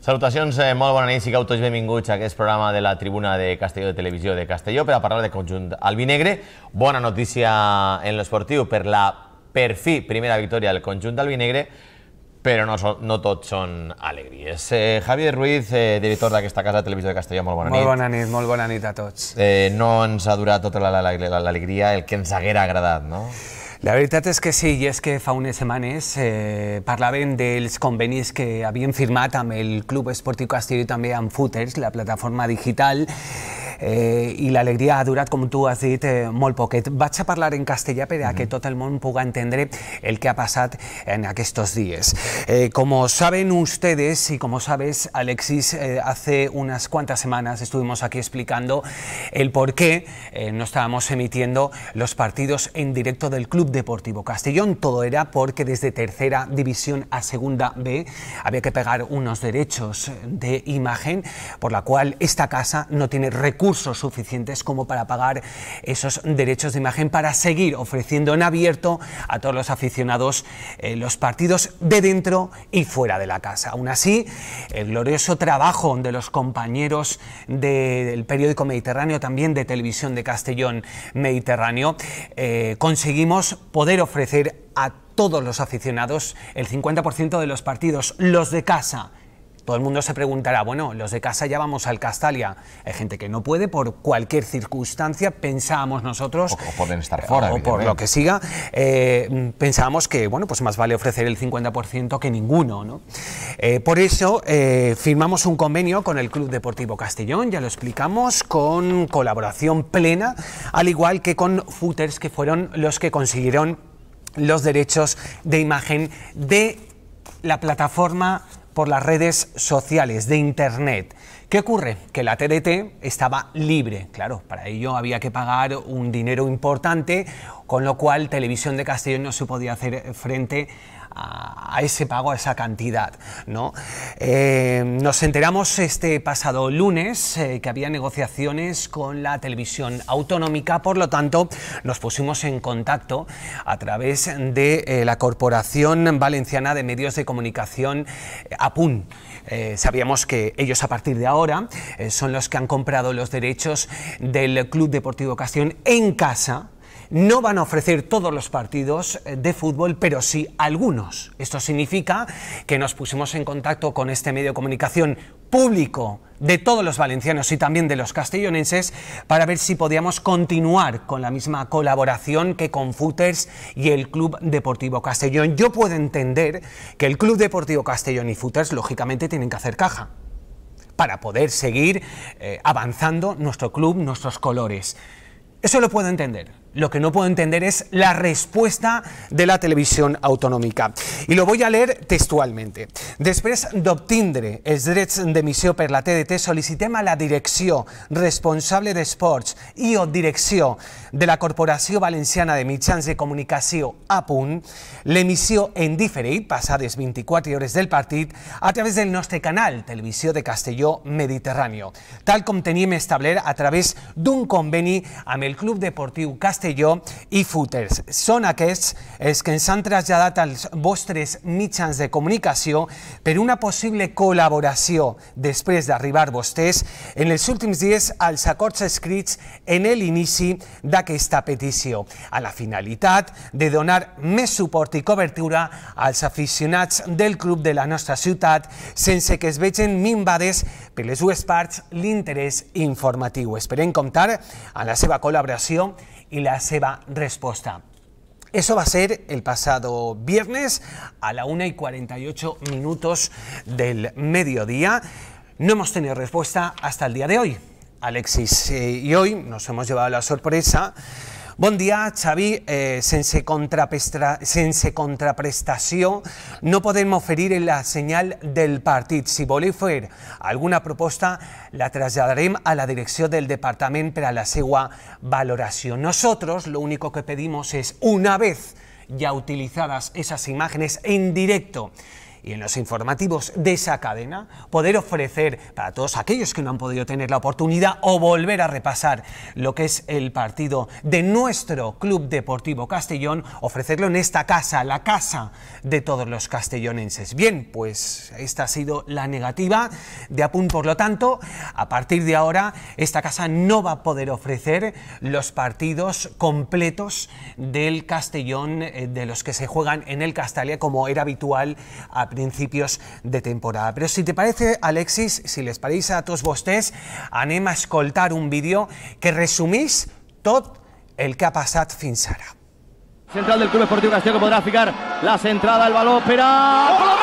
Salutacions, molt bona nit, sigueu tots benvinguts a aquest programa de la tribuna de Castelló, de Televisió de Castelló, per a parlar del conjunt albinegre. Bona notícia en l'esportiu per la, per fi, primera victòria del conjunt albinegre, però no tots són alegries. Javier Ruiz, director d'aquesta casa de Televisió de Castelló, molt bona nit. Molt bona nit a tots. No ens ha durat tota l'alegria, el que ens haguera agradat, no? La veritat és que sí, i és que fa unes setmanes parlàvem dels convenis que havien firmat amb el Club Esportiu Castelló i també amb Footers, la plataforma digital, i l'alegria ha durat, com tu has dit, molt poquet. Vaig a parlar en castellà per a que tot el món puga entendre el que ha passat en aquestos días. Como saben ustedes y como sabes, Alexis, hace unas cuantas semanas estuvimos aquí explicando el por qué no estábamos emitiendo los partidos en directo del Club Deportivo Castellón. Todo era porque desde tercera división a segunda B había que pagar unos derechos de imagen, por la cual esta casa no tiene recursos suficientes como para pagar esos derechos de imagen para seguir ofreciendo en abierto a todos los aficionados los partidos de dentro y fuera de la casa. Aún así, el glorioso trabajo de los compañeros del periódico Mediterráneo, también de Televisión de Castellón Mediterráneo, conseguimos poder ofrecer a todos los aficionados el 50% de los partidos, los de casa. Todo el mundo se preguntará, bueno, los de casa ya vamos al Castalia. Hay gente que no puede por cualquier circunstancia, pensábamos nosotros... O pueden estar fuera, o por lo que siga, pensábamos que, bueno, pues más vale ofrecer el 50% que ninguno, ¿no? Por eso firmamos un convenio con el Club Deportivo Castellón, ya lo explicamos, con colaboración plena, al igual que con Footers, que fueron los que consiguieron los derechos de imagen de la plataforma por las redes sociales, de Internet. ¿Qué ocurre? Que la TDT estaba libre, claro, para ello había que pagar un dinero importante, con lo cual Televisión de Castellón no se podía hacer frente a ese pago, a esa cantidad, ¿no? Nos enteramos este pasado lunes que había negociaciones con la televisión autonómica, por lo tanto nos pusimos en contacto a través de la Corporación Valenciana de Medios de Comunicación, APUN. Sabíamos que ellos a partir de ahora son los que han comprado los derechos del Club Deportivo Castellón en casa. No van a ofrecer todos los partidos de fútbol, pero sí algunos. Esto significa que nos pusimos en contacto con este medio de comunicación público de todos los valencianos y también de los castellonenses para ver si podíamos continuar con la misma colaboración que con Footers y el Club Deportivo Castellón. Yo puedo entender que el Club Deportivo Castellón y Footers lógicamente tienen que hacer caja para poder seguir avanzando nuestro club, nuestros colores. Eso lo puedo entender. Lo que no puedo entender es la respuesta de la televisió autonòmica. I lo voy a leer textualmente. Després d'obtindre els drets d'emissió per la TDT, sol·licitem a la direcció responsable d'esports i o direcció de la Corporació Valenciana de Mitjans de Comunicació APUN l'emissió en diferit, passades 24 hores del partit, a través del nostre canal Televisió de Castelló Mediterráneo, tal com teníem establert a través d'un conveni amb el Club Deportiu Castelló i Footers. Són aquests els que ens han traslladat als vostres mitjans de comunicació per una possible col·laboració després d'arribar vostès en els últims dies als acords escrits en l'inici d'aquesta petició, a la finalitat de donar més suport i cobertura als aficionats del club de la nostra ciutat sense que es vegin minvades per les dues parts l'interès informatiu. Esperem comptar amb la seva col·laboració y la seva respuesta. Eso va a ser el pasado viernes a la 1:48 del mediodía. No hemos tenido respuesta hasta el día de hoy, Alexis, y hoy nos hemos llevado la sorpresa. Bon dia, Xavi. Sense contraprestació no podem oferir la senyal del partit. Si voleu fer alguna proposta, la traslladarem a la direcció del departament per a la seva valoració. Nosotros lo único que pedimos es, una vez ya utilizadas esas imágenes en directo y en los informativos de esa cadena, poder ofrecer para todos aquellos que no han podido tener la oportunidad o volver a repasar lo que es el partido de nuestro Club Deportivo Castellón, ofrecerlo en esta casa, la casa de todos los castellonenses. Bien, pues esta ha sido la negativa de Apunt. Por lo tanto, a partir de ahora, esta casa no va a poder ofrecer los partidos completos del Castellón, de los que se juegan en el Castalia, como era habitual a principios de temporada. Pero si te parece, Alexis, si les pareix a tots vostès, anem a escoltar un vídeo que resumís tot el que ha passat fins ara. Central del Club Esportiu Castelló, que podrà ficar la centrada, el baló per a...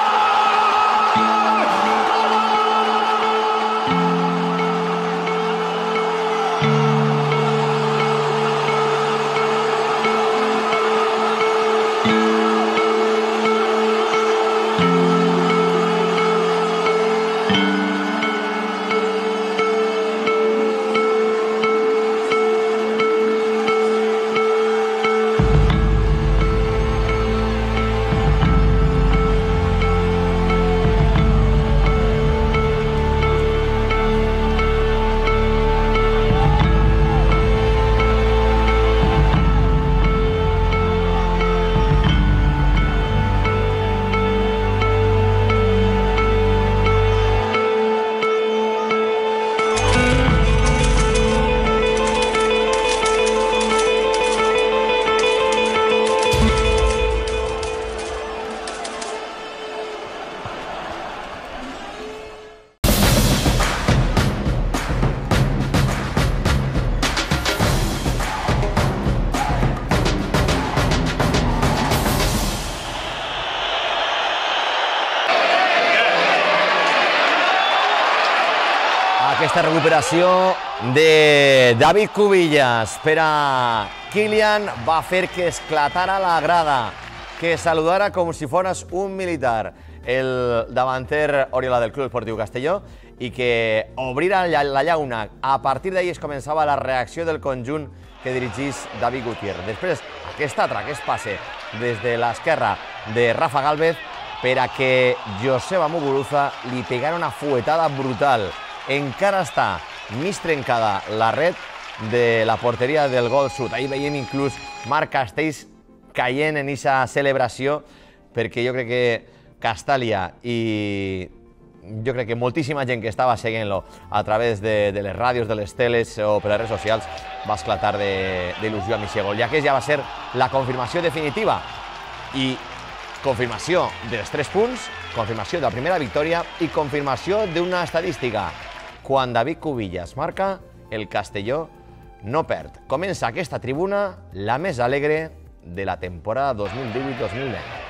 Aquesta recuperació de David Cubillas per a Kylian va fer que esclatara la grada, que saludara com si fos un militar el davanter Oriola del Club Esportiu Castelló i que obrira la llauna. A partir d'ahir es començava la reacció del conjunt que dirigís David Gutiérrez. Després, aquest passe des de l'esquerra de Rafa Gálvez per a que Joseba Muguruza li pegara una fuetada brutal. Encara està mig trencada la red de la porteria del gol sud. Ahir veiem inclús Marc Castells caient en aquesta celebració, perquè jo crec que Castalia i jo crec que moltíssima gent que estava seguint-lo a través de les ràdios, de les teles o per les redes socials va esclatar d'il·lusió amb aquest gol, ja que ja va ser la confirmació definitiva i confirmació dels 3 punts, confirmació de la primera victòria i confirmació d'una estadística. Quan David Cubillas marca, el Castelló no perd. Comença aquesta tribuna la més alegre de la temporada 2018-2019.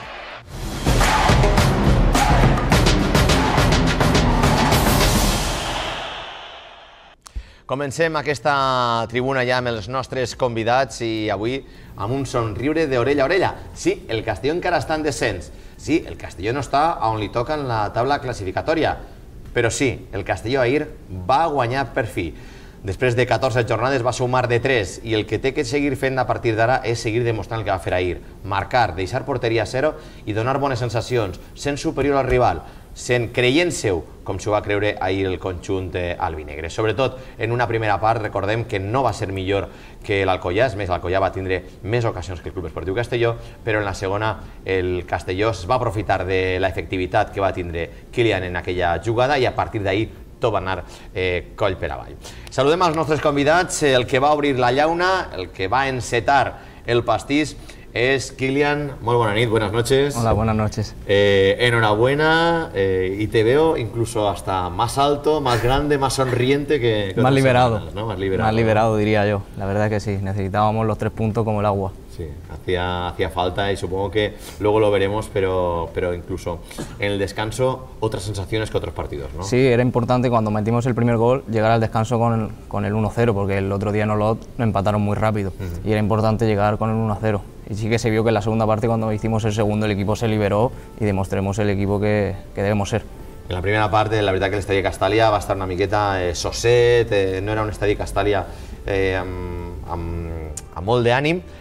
Comencem aquesta tribuna ja amb els nostres convidats i avui amb un somriure d'orella a orella. Sí, el Castelló encara està en descens. Sí, el Castelló no està on li toca en la taula classificatòria. Però sí, el Castelló ahir va guanyar per fi. Després de 14 jornades va sumar de 3 i el que té que seguir fent a partir d'ara és seguir demostrant el que va fer ahir. Marcar, deixar porteria a 0 i donar bones sensacions, sent superior al rival, sent creient seu, com s'ho va creure ahir el conjunt albinegre. Sobretot en una primera part, recordem que no va ser millor que l'Alcoyà, és més, l'Alcoyà va tindre més ocasions que el Club Esportiu Castelló, però en la segona el Castelló es va aprofitar de l'efectivitat que va tindre Kylian en aquella jugada i a partir d'ahir tot va anar coll per avall. Saludem als nostres convidats, el que va obrir la llauna, el que va encetar el pastís, es Kylian. Muy buena nit, buenas noches. Hola, buenas noches. Enhorabuena, y te veo incluso hasta más alto, más grande, más sonriente que más liberado, semanas, ¿no? Más liberado. Más liberado, diría yo. La verdad que sí, necesitábamos los 3 puntos como el agua. Sí, hacía falta y supongo que luego lo veremos, pero incluso en el descanso otras sensaciones que otros partidos, ¿no? Sí, era importante cuando metimos el primer gol llegar al descanso con el 1-0, porque el otro día nos empataron muy rápido y era importante llegar con el 1-0. Y sí que se vio que en la segunda parte, cuando hicimos el segundo, el equipo se liberó y demostremos el equipo que debemos ser. En la primera parte, la verdad que el Estadi Castalia va a estar una miqueta sosset, no era un Estadi Castalia amb molt d'ànim,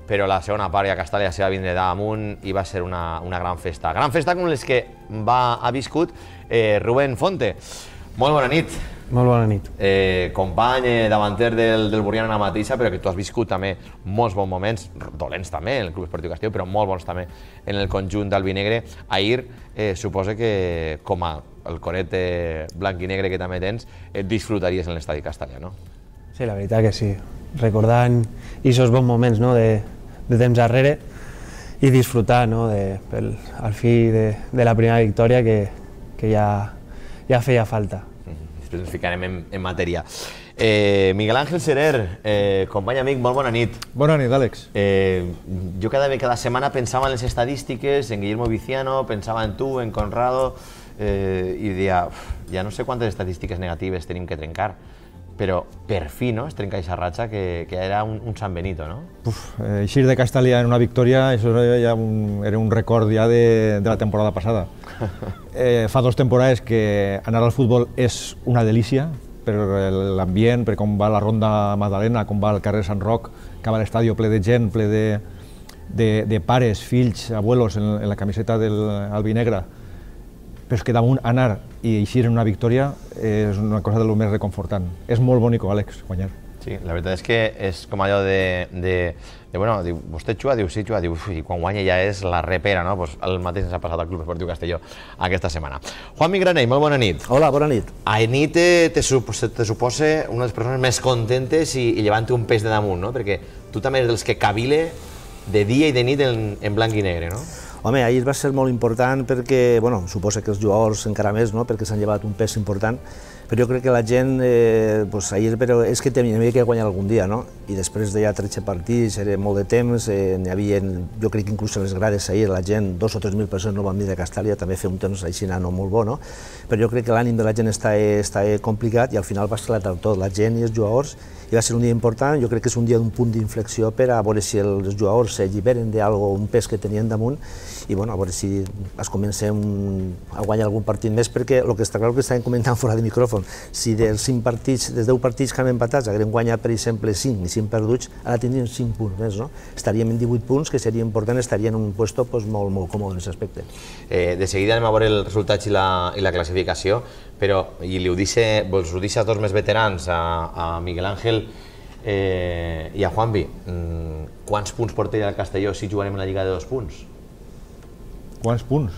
però la segona part ja Castalla se va vindre damunt i va ser una gran festa. Gran festa com les que ha viscut Rubén Fonte. Molt bona nit. Molt bona nit. Company, davanter del Borriana ara mateixa, però que tu has viscut també molts bons moments, dolents també en el Club Esportiu Castelló, però molt bons també en el conjunt d'Albinegre. Ahir suposo que com a el coret blanc i negre que també tens, et disfrutaries en l'estadi Castalla, no? Sí, la veritat que sí. Recordant aquests bons moments de temps darrere i disfrutar al fi de la primera victòria que ja feia falta. Després ens ficarem en matèria. Miguel Ángel Serer, company amic, molt bona nit. Bona nit, Àlex. Jo cada setmana pensava en les estadístiques, en Guillermo Viciano, pensava en tu, en Conrado, i deia, ja no sé quantes estadístiques negatives tenim que trencar, però per fi es trenca aquesta ratxa que era un San Benito, no? Eixir de Castalla en una victòria, això era un record ja de la temporada passada. Fa 2 temporades que anar al futbol és una delícia, per l'ambient, per com va la Ronda Magdalena, com va el carrer Sant Roc, que va l'estadi ple de gent, ple de pares, fills, abuelos en la camiseta del albinegre. Però és que damunt anar i eixir en una victòria és una cosa de lo més reconfortant. És molt bonico, Àlex, guanyar. Sí, la veritat és que és com allò bueno, diu, vostè juga? Diu, sí, juga. Diu, i quan guanya ja és la repera, no? Pues el mateix ens ha passat al Club Esportiu Castelló aquesta setmana. Juanmi Granell, molt bona nit. Hola, bona nit. A nit te suposa una de les persones més contentes i llevant un pes de damunt, no? Perquè tu també eres dels que cavile de dia i de nit en blanc i negre, no? Home, ahir va ser molt important perquè, bueno, suposa que els jugadors encara més, no?, perquè s'han llevat un pes important, però jo crec que la gent, ahir, però és que havia que guanyar algun dia, no? I després de ja 13 partits, era molt de temps, n'hi havia, jo crec que inclús a les grades ahir la gent, 2 o 3.000 persones no van venir de Castalla, també fer un temps així no molt bo, no? Però jo crec que l'ànim de la gent està complicat i al final va esclatar tot, la gent i els jugadors, i va ser un dia important, jo crec que és un dia d'un punt d'inflexió per a veure si els jugadors s'alliberen d'algo, un pes que tenien damunt, i bueno, a veure si es comencem a guanyar algun partit més, perquè el que està clar que estàvem comentant fora de micròfon, si dels 5 partits, dels 10 partits que han empatats, haguem guanyat, per exemple, 5 i 5 perduts, ara tindríem 5 punts més, no? Estaríem en 18 punts, que seria important, estaria en un puesto molt còmode en aquest aspecte. De seguida anem a veure els resultats i la classificació, però, i ho deixo a dos més veterans, a Miguel Ángel i a Juanvi, quants punts portaria el Castelló si jugarem en la Lliga de 2 punts? Quants punts?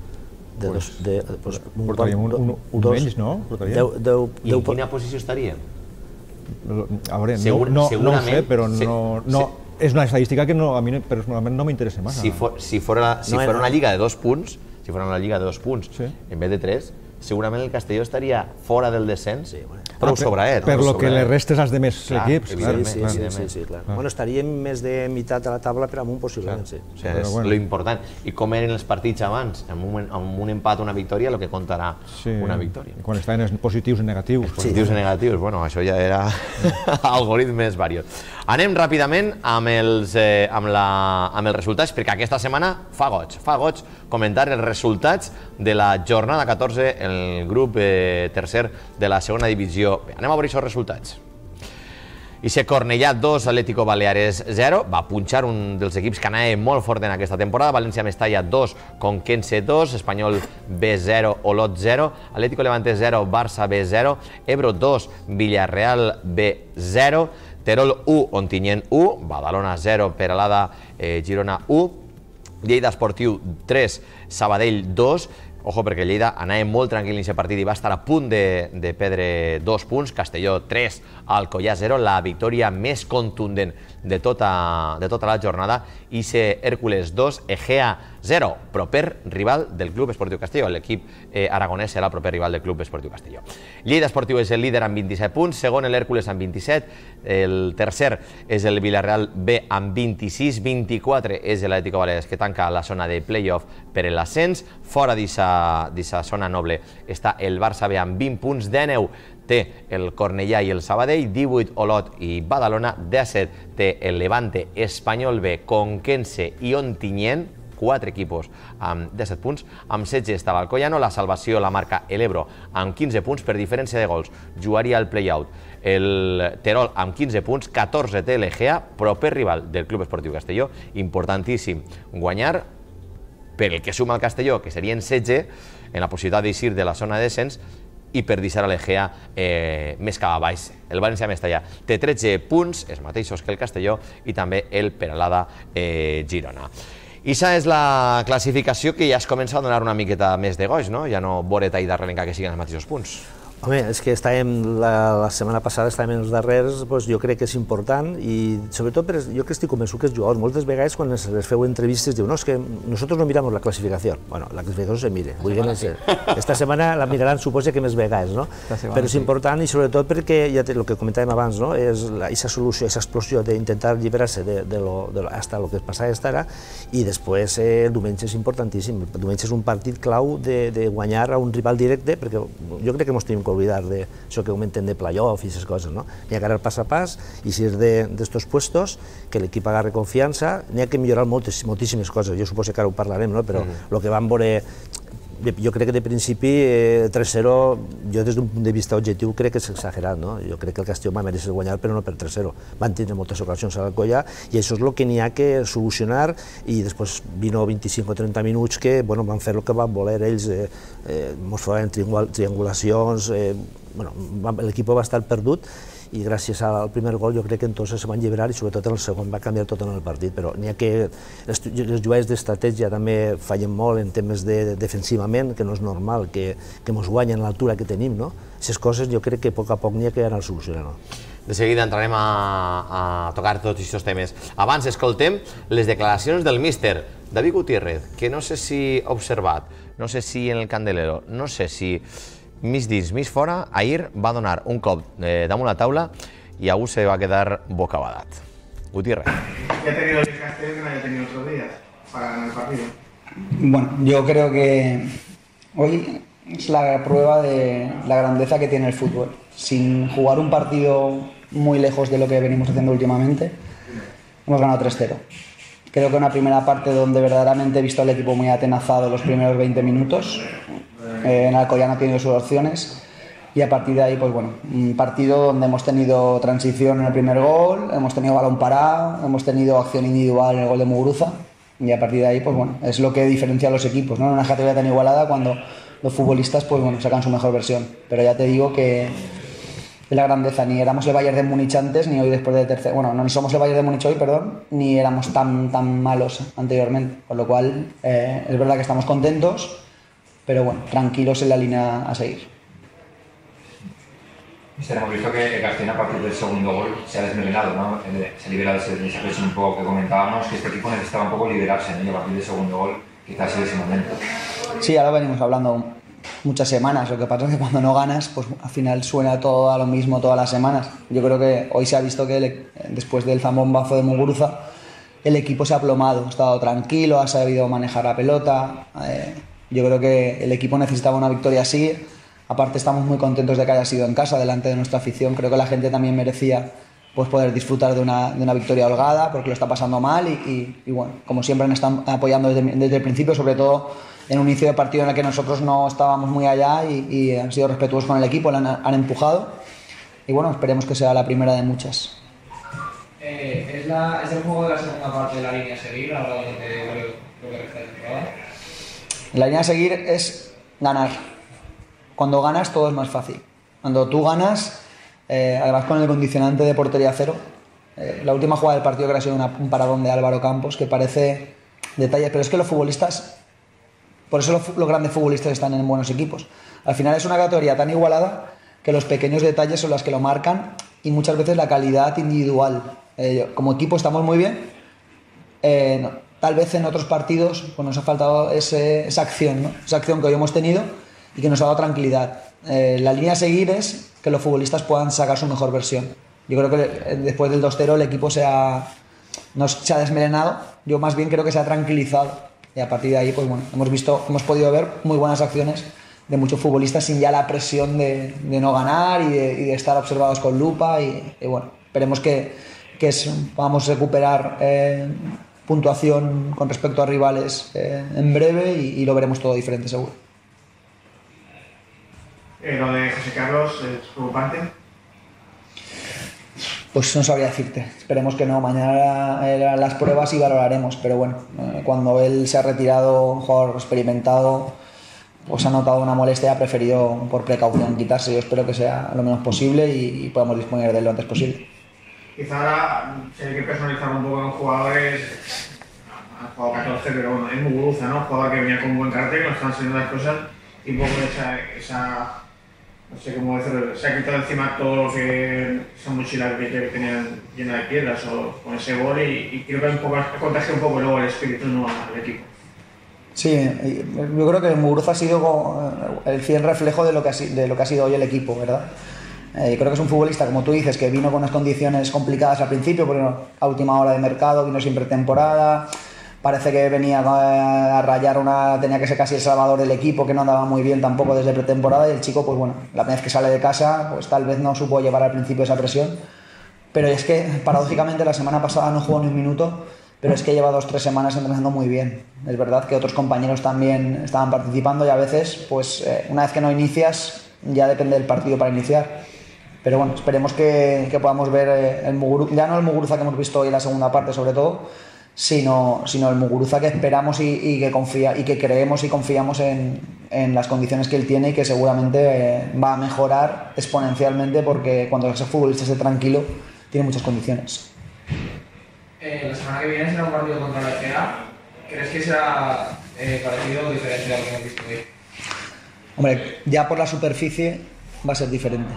Portaríem un menys, no? I en quina posició estaríem? A veure, no ho sé, però no... És una estadística que a mi personalment no m'interessa massa. Si fora una Lliga de 2 punts, en vez de 3, segurament el Castelló estaria fora del descens, prou sobraet. Per lo que les restes als demés equips. Sí, clar. Bueno, estaríem més de meitat de la taula per amunt, possiblement, sí. És lo important. I com eren els partits abans? Amb un empat o una victòria, el que comptarà una victòria. I quan estaven els positius i negatius. Positius i negatius, bueno, això ja era algoritmes varios. Anem ràpidament amb els resultats, perquè aquesta setmana fa goig comentar els resultats de la jornada 14, el grup tercer de la segona divisió. Anem a veure aquests resultats. Ixe Cornellà 2, Atlético Baleares 0, va punxar un dels equips que anava molt fort en aquesta temporada, València Mestalla 2, Conquense 2, Espanyol B 0, Olot 0, Atlético Levante 0, Barça B 0, Ebro 2, Villarreal B 0, Terol 1, Ontinyent 1, Badalona 0, Peralada, Girona 1, Lleida Esportiu 3, Sabadell 2, ojo perquè Lleida anava molt tranquil en aquest partit i va estar a punt de perdre 2 punts, Castelló 3, Alcoyà 0, la victòria més contundent de tota la jornada, i Hèrcules 2, Egea 0, proper rival del Club Esportiu Castelló. L'equip aragonès serà el proper rival del Club Esportiu Castelló. Lleida Esportiu és el líder amb 27 punts, segon l'Hèrcules amb 27, el tercer és el Villarreal B amb 26, 24 és l'Atlético Baleares que tanca la zona de playoff per l'ascens. Fora d'aquesta zona noble està el Barça B amb 20 punts, 19 té el Cornellà i el Sabadell, 18 Olot i Badalona, 17 té el Levante, Espanyol B, Conquense i Ontinyent, 4 equipos amb 17 punts. Amb 16 està l'Alcoyano, la salvació la marca l'Ebro amb 15 punts per diferència de gols. Jugaria el play-out el Terol amb 15 punts, 14 té l'Egea, proper rival del Club Esportiu Castelló. Importantíssim guanyar per el que suma el Castelló, que serien 16, en la possibilitat d'eixir de la zona de descens, i per deixar l'Egea més cap a baix. El València Mestalla té 13 punts, els mateixos que el Castelló, i també el Peralada Girona. Ixa és la classificació que ja es comença a donar una miqueta més de goig, no? Ja no veure tall darrere encara que siguin els mateixos punts. Home, és que la setmana passada estàvem en els darrers, doncs jo crec que és important i sobretot jo que estic convençut que els jugadors moltes vegades quan les feu entrevistes diuen no, és que nosotros no miramos la clasificación. Bueno, la clasificació se mire. Esta setmana la miraran suposa que més vegades, no? Però és important i sobretot perquè, ja el que comentàvem abans, no? És aquesta solució, aquesta explosió d'intentar alliberar-se hasta el que passava hasta ara i després el diumenge és importantíssim. El diumenge és un partit clau de guanyar a un rival directe perquè jo crec que ens tenim olvidar de això que comenten de playoff i aquestes coses, no? N'hi ha que anar pas a pas i si és d'estos puestos, que l'equip agarre confiança, n'hi ha que millorar moltíssimes coses, jo suposo que ara ho parlarem, no? Però el que vam veure, jo crec que de principi 3-0, jo des d'un punt de vista objectiu crec que és exagerat, no? Jo crec que el Castelló va mereixer guanyar però no per 3-0, van tindre moltes ocasions a l'Alcoyà i això és el que n'hi ha que solucionar i després 20 o 25 o 30 minuts que van fer el que van voler ells, ens feien triangulacions, l'equip va estar perdut i gràcies al primer gol jo crec que entonces se van alliberar i sobretot en el segon va canviar tot en el partit, però n'hi ha que les jugades d'estratègia també fallen molt en temes defensivament, que no és normal que ens guanyen a l'altura que tenim, no? Aquestes coses jo crec que a poc n'hi ha que anar solucionant. De seguida entrarem a tocar tots aquests temes. Abans escoltem les declaracions del míster David Gutiérrez, que no sé si ha observat, no sé si en el Candelero, no sé si mig dins, mig fora, ahir va donar un cop damunt la taula y Agu se va a quedar bocabadat. Gutiérrez. ¿Qué ha tenido el Castelló que no haya tenido otros días para ganar el partido? Bueno, yo creo que hoy es la prueba de la grandeza que tiene el fútbol. Sin jugar un partido muy lejos de lo que venimos haciendo últimamente, hemos ganado 3-0. Creo que una primera parte donde verdaderamente he visto al equipo muy atenazado los primeros 20 minutos. En Alcoyano ha tenido sus opciones y a partir de ahí, pues bueno, un partido donde hemos tenido transición en el primer gol, hemos tenido balón parado, hemos tenido acción individual en el gol de Muguruza y a partir de ahí, pues bueno, es lo que diferencia a los equipos, ¿no? En una categoría tan igualada cuando los futbolistas, pues bueno, sacan su mejor versión. Pero ya te digo que es la grandeza, ni éramos el Bayern de Múnich antes, ni hoy después del tercer... Bueno, no somos el Bayern de Múnich hoy, perdón, ni éramos tan malos anteriormente, con lo cual es verdad que estamos contentos, pero bueno, tranquilos en la línea a seguir. Hemos visto que el Castellón a partir del segundo gol se ha desmelenado, ¿no? Se ha liberado de esa presión un poco que comentábamos, que este equipo necesitaba un poco liberarse, ¿no? Y a partir del segundo gol quizás sea ese momento. Sí, ahora venimos hablando muchas semanas, lo que pasa es que cuando no ganas, pues al final suena todo a lo mismo todas las semanas. Yo creo que hoy se ha visto que después del zambombazo de Muguruza, el equipo se ha aplomado, ha estado tranquilo, ha sabido manejar la pelota. Yo creo que el equipo necesitaba una victoria así. Aparte estamos muy contentos de que haya sido en casa, delante de nuestra afición. Creo que la gente también merecía pues, poder disfrutar de una victoria holgada, porque lo está pasando mal y bueno, como siempre nos están apoyando desde el principio, sobre todo en un inicio de partido en el que nosotros no estábamos muy allá y han sido respetuosos con el equipo, han empujado y bueno, esperemos que sea la primera de muchas. ¿Es el juego de la segunda parte de la línea a seguir a lo que resta de temporada? La línea a seguir es ganar. Cuando ganas todo es más fácil. Cuando tú ganas, además con el condicionante de portería cero, la última jugada del partido que ha sido un paradón de Álvaro Campos, que parece detalles, pero es que los futbolistas, por eso los grandes futbolistas están en buenos equipos. Al final es una categoría tan igualada que los pequeños detalles son los que lo marcan y muchas veces la calidad individual. Como equipo estamos muy bien, no, tal vez en otros partidos pues nos ha faltado esa acción, ¿no? Esa acción que hoy hemos tenido y que nos ha dado tranquilidad. La línea a seguir es que los futbolistas puedan sacar su mejor versión. Yo creo que después del 2-0 el equipo no se ha desmelenado, yo más bien creo que se ha tranquilizado y a partir de ahí pues bueno, hemos podido ver muy buenas acciones de muchos futbolistas sin ya la presión de no ganar y de estar observados con lupa y bueno, esperemos que podamos recuperar puntuación con respecto a rivales en breve y lo veremos todo diferente seguro. Lo de José Carlos es preocupante. Pues no sabría decirte, esperemos que no, mañana eran las pruebas y valoraremos, pero bueno, cuando él se ha retirado, un jugador experimentado, pues ha notado una molestia, ha preferido por precaución quitarse. Yo espero que sea lo menos posible y podamos disponer de él lo antes posible. Quizá ahora si hay que personalizar un poco los jugadores, ha jugado 14, pero bueno, es Muguruza, ¿no? Un jugador que venía con un buen cartel, que no están saliendo las cosas y un poco esa no sé cómo decirlo, se ha quitado encima todo lo que esa mochila que tenían llena de piedras o con ese gol y creo que un poco, ha contagiado un poco luego el espíritu ¿no? al equipo. Sí, yo creo que Muguruza ha sido el fiel reflejo de lo que ha sido hoy el equipo, ¿verdad? Creo que es un futbolista, como tú dices, que vino con unas condiciones complicadas al principio, porque a última hora de mercado, vino sin pretemporada, parece que venía a rayar tenía que ser casi el salvador del equipo, que no andaba muy bien tampoco desde pretemporada, y el chico, pues bueno, la vez que sale de casa, pues tal vez no supo llevar al principio esa presión, pero es que paradójicamente la semana pasada no jugó ni un minuto, pero es que lleva 2 o 3 semanas entrenando muy bien. Es verdad que otros compañeros también estaban participando y a veces, pues una vez que no inicias, ya depende del partido para iniciar. Pero bueno, esperemos que podamos ver ya no el Muguruza que hemos visto hoy en la segunda parte sobre todo, sino el Muguruza que esperamos y que creemos y confiamos en las condiciones que él tiene y que seguramente va a mejorar exponencialmente porque cuando ese futbolista esté tranquilo tiene muchas condiciones. La semana que viene será un partido contra la FA. ¿Crees que será parecido o diferente a lo que hemos visto hoy? Hombre, ya por la superficie va a ser diferente.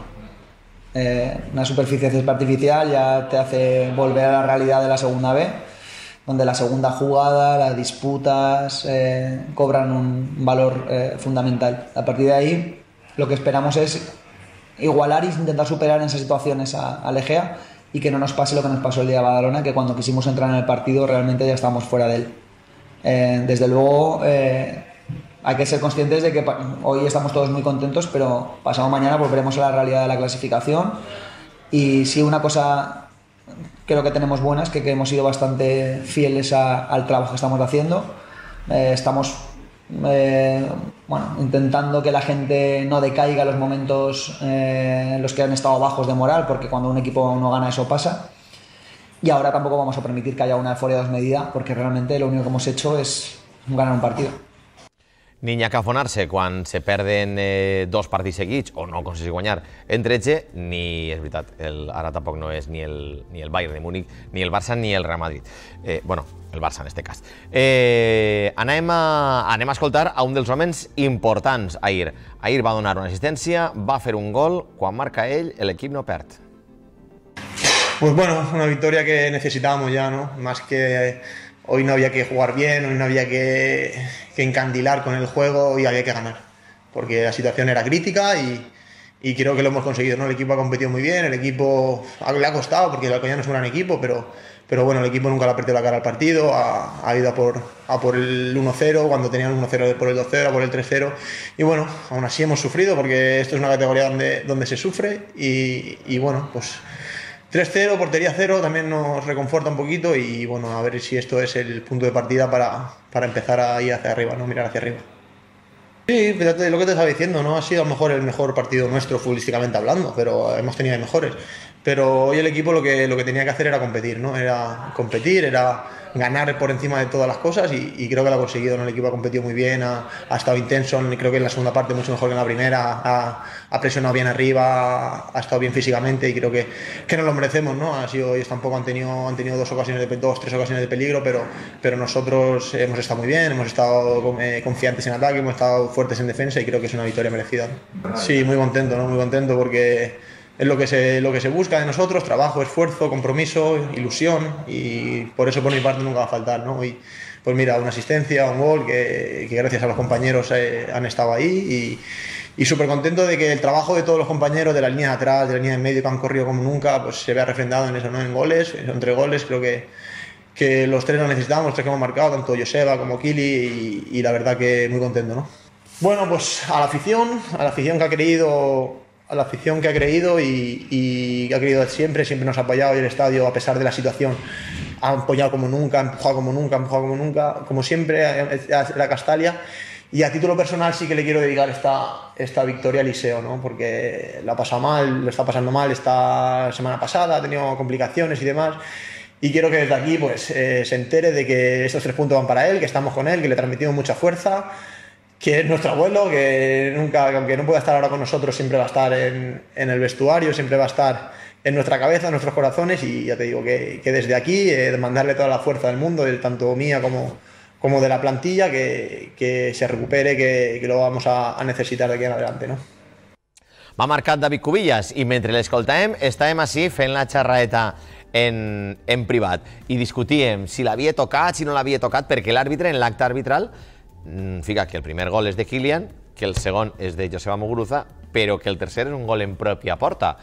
Una superficie artificial ya te hace volver a la realidad de la segunda B, donde la segunda jugada, las disputas cobran un valor fundamental. A partir de ahí, lo que esperamos es igualar e intentar superar en esas situaciones al Egea y que no nos pase lo que nos pasó el día de Badalona, que cuando quisimos entrar en el partido realmente ya estábamos fuera de él. Desde luego hay que ser conscientes de que hoy estamos todos muy contentos, pero pasado mañana volveremos a la realidad de la clasificación y si una cosa creo que tenemos buena es que hemos sido bastante fieles al trabajo que estamos haciendo. Estamos intentando que la gente no decaiga en los momentos en los que han estado bajos de moral, porque cuando un equipo no gana eso pasa. Y ahora tampoco vamos a permitir que haya una euforia desmedida, porque realmente lo único que hemos hecho es ganar un partido. Ni acafonar-se quan se perden 2 partits seguits o no aconseguir guanyar en 13, ni, és veritat, ara tampoc no és ni el Bayern de Múnich, ni el Barça, ni el Real Madrid. Bueno, el Barça en este cas. Anem a escoltar a un dels homes importants ahir. Ahir va donar una assistència, va fer un gol, quan marca ell, l'equip no perd. Pues bueno, una victoria que necesitábamos ya, ¿no? Más que hoy no había que jugar bien, hoy no había que encandilar con el juego, hoy había que ganar, porque la situación era crítica y creo que lo hemos conseguido, ¿no? El equipo ha competido muy bien, el equipo le ha costado porque el Alcoyano es un gran equipo, pero bueno, el equipo nunca le ha perdido la cara al partido, ha ido a por el 1-0, cuando tenían el 1-0 por el 2-0, a por el 3-0, y bueno, aún así hemos sufrido porque esto es una categoría donde se sufre y bueno, pues 3-0, portería 0, también nos reconforta un poquito y bueno, a ver si esto es el punto de partida para empezar a ir hacia arriba, ¿no? Mirar hacia arriba. Sí, fíjate lo que te estaba diciendo, no ha sido a lo mejor el mejor partido nuestro futbolísticamente hablando, pero hemos tenido mejores. Pero hoy el equipo lo que tenía que hacer era competir, ¿no? Era competir, era ganar por encima de todas las cosas y creo que lo ha conseguido, ¿no? El equipo ha competido muy bien, ha estado intenso, creo que en la segunda parte mucho mejor que en la primera, ha presionado bien arriba, ha estado bien físicamente y creo que nos lo merecemos, ¿no? Ha sido, ellos tampoco han tenido 2 ocasiones de 3 ocasiones de peligro, pero nosotros hemos estado muy bien, hemos estado confiantes en ataque, hemos estado fuertes en defensa y creo que es una victoria merecida, ¿no? Sí, muy contento, ¿no? Muy contento porque es lo que se busca de nosotros, trabajo, esfuerzo, compromiso, ilusión y por eso por mi parte nunca va a faltar, ¿no? Y pues mira, una asistencia, un gol que gracias a los compañeros han estado ahí y súper contento de que el trabajo de todos los compañeros de la línea de atrás, de la línea de medio que han corrido como nunca, pues se vea refrendado en eso, ¿no? En goles, son 3 goles, creo que los 3 los necesitamos, los 3 que hemos marcado, tanto Joseba como Kili y la verdad que muy contento, ¿no? Bueno, pues a la afición que ha creído, a la afición que ha creído y que ha creído siempre nos ha apoyado y el estadio, a pesar de la situación, ha apoyado como nunca, ha empujado como nunca, como siempre, la Castalia. Y a título personal sí que le quiero dedicar esta victoria a Eliseo, ¿no? Porque la ha pasado mal, lo está pasando mal esta semana pasada, ha tenido complicaciones y demás. Y quiero que desde aquí pues, se entere de que estos 3 puntos van para él, que estamos con él, que le transmitimos mucha fuerza, que es nuestro abuelo, que nunca, aunque no pueda estar ahora con nosotros, siempre va a estar en el vestuario, siempre va a estar en nuestra cabeza, en nuestros corazones. Y ya te digo que desde aquí mandarle toda la fuerza del mundo, tanto mía como de la plantilla, que se recupere, que lo vamos a necesitar de aquí en adelante, ¿no? Va marcat David Cubillas i mentre l'escoltàvem estàvem així fent la xerraeta en privat i discutíem si l'havia tocat, si no l'havia tocat, perquè l'àrbitre en l'acte arbitral fica que el primer gol és de Kylian, que el segon és de Joseba Muguruza, però que el tercer és un gol en pròpia porta.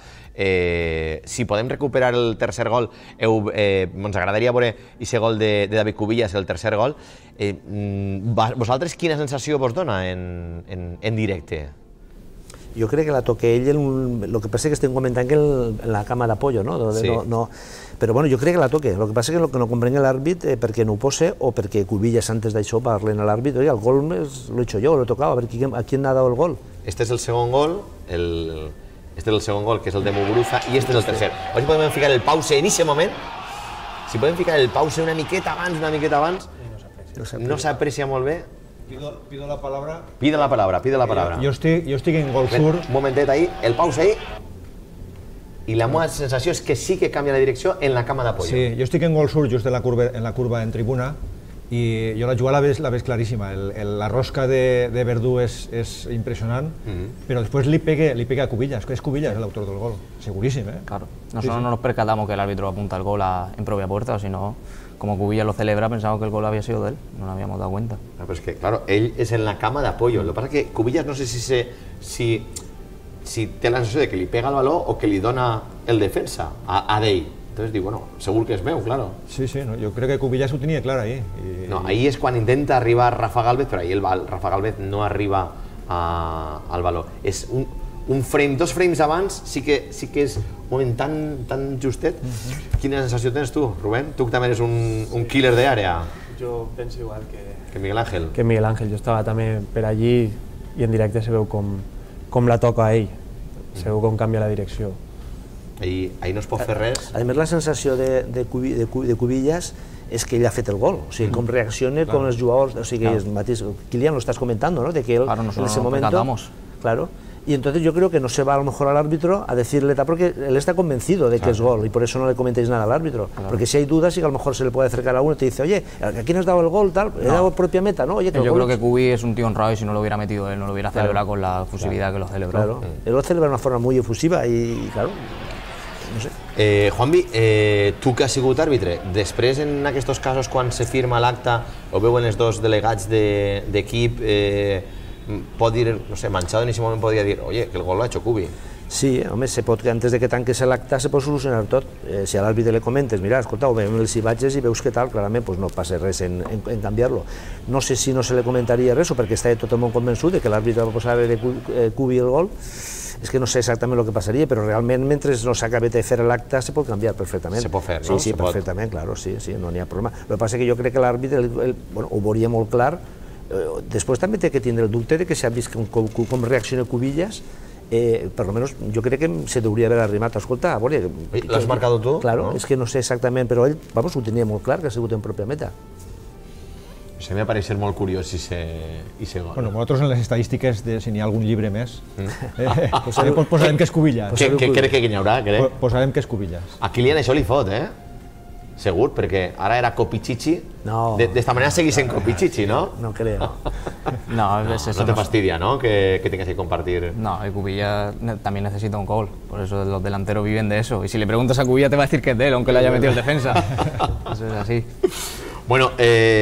Si podem recuperar el tercer gol, ens agradaria veure aquest gol de David Cubillas, el tercer gol. Vosaltres quina sensació vos dona en directe? Jo crec que la toque ell, el que passa és que estem comentant que en la cama d'apoyo, no? Però bueno, jo crec que la toque, el que passa és que no comprenc l'àrbit perquè no ho posa o perquè Cubillas antes d'això parlen a l'àrbit, oye, el gol lo he hecho yo, lo he tocado, a ver a quién ha dado el gol. Este es el segon gol, este és el segon gol, que és el de Muguruza, i este és el tercer. A veure si podem ficar el pause en aquest moment, si podem ficar el pause una miqueta abans, no s'aprecia molt bé. Pido la palabra. Pide la palabra. Yo estoy en gol sur. Un momentet ahí, el pause ahí. Y la meva sensació és que sí que canvia la direcció en la cama d'apoyo. Sí, yo estoy en gol sur, just en la curva en tribuna, y yo la jugada la ves clarísima. La rosca de Verdú es impresionante, pero después le pega a Cubillas, que es Cubillas el autor del gol, segurísimo, ¿eh? Claro, nosotros no nos percatamos que el árbitro apunta el gol en propia puerta, sino como Cubillas lo celebra, pensamos que el gol había sido de él, no nos habíamos dado cuenta. Pero es que, claro, él es en la cama d'apoyo. Lo que pasa es que Cubillas no sé si té la sensació de que li pega el baló o que li dona el defensa a d'ell. Entonces digo, bueno, segur que és meu, claro. Sí, no, yo creo que Cubillas ho tenia clar ahí. No, ahí és quan intenta arribar Rafa Gálvez, però ahí Rafa Gálvez no arriba al baló. És un frame, 2 frames abans, sí que és un moment tan justet. Quina sensació tens tu, Rubén? Tu també eres un killer d'àrea. Jo penso igual que Miguel Ángel. Que Miguel Ángel, jo estava també per allí i en directe se veu com la toca a ell, se veu com canvia la direcció. Ahí no es pot fer res. A més, la sensació de Cubillas és que ell ha fet el gol, o sigui, com reacciona com els jugadors, o sigui, el mateix, Kylian lo estás comentando, ¿no? De que él en ese momento, claro, y entonces yo creo que no se va a lo mejor al árbitro a decirle, porque él está convencido de que es gol y por eso no le comentéis nada al árbitro, porque si hay dudas y que a lo mejor se le puede acercar a uno y te dice, oye, ¿a quién has dado el gol? Tal, he dado propia meta, ¿no? Oye, yo creo que Cubi es un tío honrado y si no lo hubiera metido él, no lo hubiera celebrado con la efusividad que lo celebró. Claro, él lo celebra de una forma muy efusiva y claro, no sé. Juanvi, tu que has sigut àrbitre, després en aquests casos quan se firma l'acte o veuen els dos delegats d'equip, pot dir, no sé, Manchado en aquest moment podria dir, oye, que el gol l'ha hecho Cubi. Sí, home, antes de que tanques l'acte se pot solucionar tot. Si a l'àrbitre le comentes, mira, escolta, veiem els imatges i veus que tal, clarament no passa res en canviar-lo. No sé si no se le comentaria res o perquè està tot el món convençut que l'àrbitre va posar de Cubi el gol. És que no sé exactament el que passaria, però realment mentre no s'acabi de fer l'acte se pot canviar perfectament. Se pot fer, no? Sí, perfectament, claro, sí, no n'hi ha problema. El que passa és que jo crec que l'àrbitre ho veuria molt clar. Després també té que tindre el dubte de que s'ha vist com reacciona Cubillas. Per almenys jo crec que se hauria d'haver arribat a escoltar. L'has marcat tu? Claro, és que no sé exactament, però ell ho tenia molt clar, que ha sigut en pròpia meta. Se m'ha pareixer molt curiós ese gol. Bueno, nosaltres en les estadístiques, si n'hi ha algun llibre més, posarem que és Cubillas. Què crec que n'hi haurà? Posarem que és Cubillas. A Kylian això li fot, Segur, perquè ara era Copichichi. D'esta manera seguís en Copichichi, ¿no? No creo. No te fastidia, ¿no? Que tengas que compartir. No, el Cubillas también necesita un gol. Por eso los delanteros viven de eso. Y si le preguntas a Cubillas te va a decir que es de él, aunque le haya metido el defensa. Eso es así. Bueno,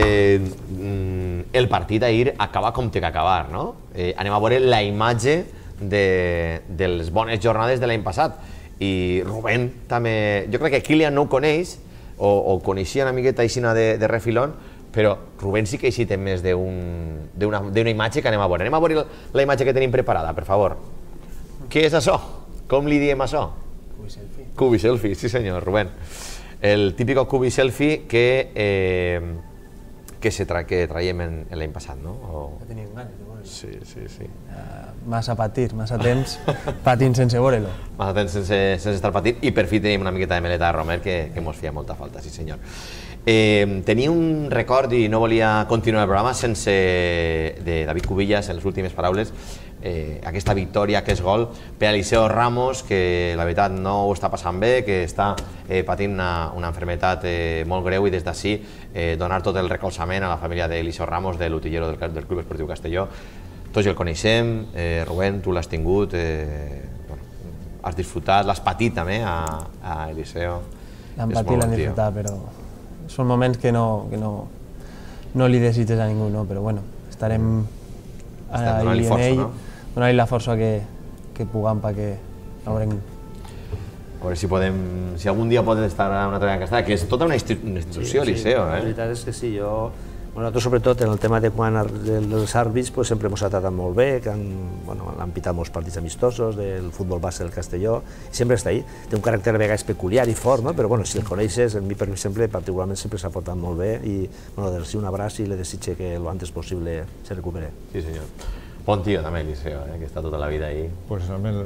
el partit ahir acaba com té que acabar, no? Anem a veure la imatge de les bones jornades de l'any passat. I Rubén també... Jo crec que Kylian no ho coneix, o coneixia una miqueta aixina de refilón, però Rubén sí que així té més d'una imatge que anem a veure. Anem a veure la imatge que tenim preparada, per favor. Què és això? Com li diem això? Cubi selfie. Cubi selfie, sí senyor, Rubén. el típico cubi selfie que traiem en l'any passat, no? Ja teníem ganes de veure-lo. Sí. Massa patir, massa temps patint sense veure-lo. Massa temps sense estar patint, i per fi tenim una miqueta de meleta de Romer que mos feia molta falta, sí senyor. Tenia un record i no volia continuar el programa sense de David Cubillas, en les últimes paraules, aquesta victòria, aquest gol per a Eliseo Ramos, que la veritat no ho està passant bé, que està patint una malaltia molt greu, i des d'ací donar tot el recolzament a la família d'Eliseo Ramos, de l'utillero del Club Esportiu Castelló. Tots ja el coneixem, Rubén, tu l'has tingut, has disfrutat, l'has patit també a Eliseo. L'han patit, l'han disfrutat, però són moments que no li desitges a ningú, no? Però bueno, estarem ahí en ell, donar-li la força que puguem perquè haurem... A veure si algun dia pot estar a una altra Castalla, que és tota una institució, Eliseo. La veritat és que sí, nosaltres sobretot en el tema de quan dels àrbits sempre ens ha tratat molt bé, que han pitat molts partits amistosos del futbol base del Castelló, i sempre està ahí. Té un caràcter a vegades peculiar i fort, però si el coneixes, a mi per exemple particularment sempre s'ha portat molt bé, i dir-li un abraç i le desitge que el antes possible se recupere. Sí senyor. Bon tio també, Eliseo, que està tota la vida ahí. Pues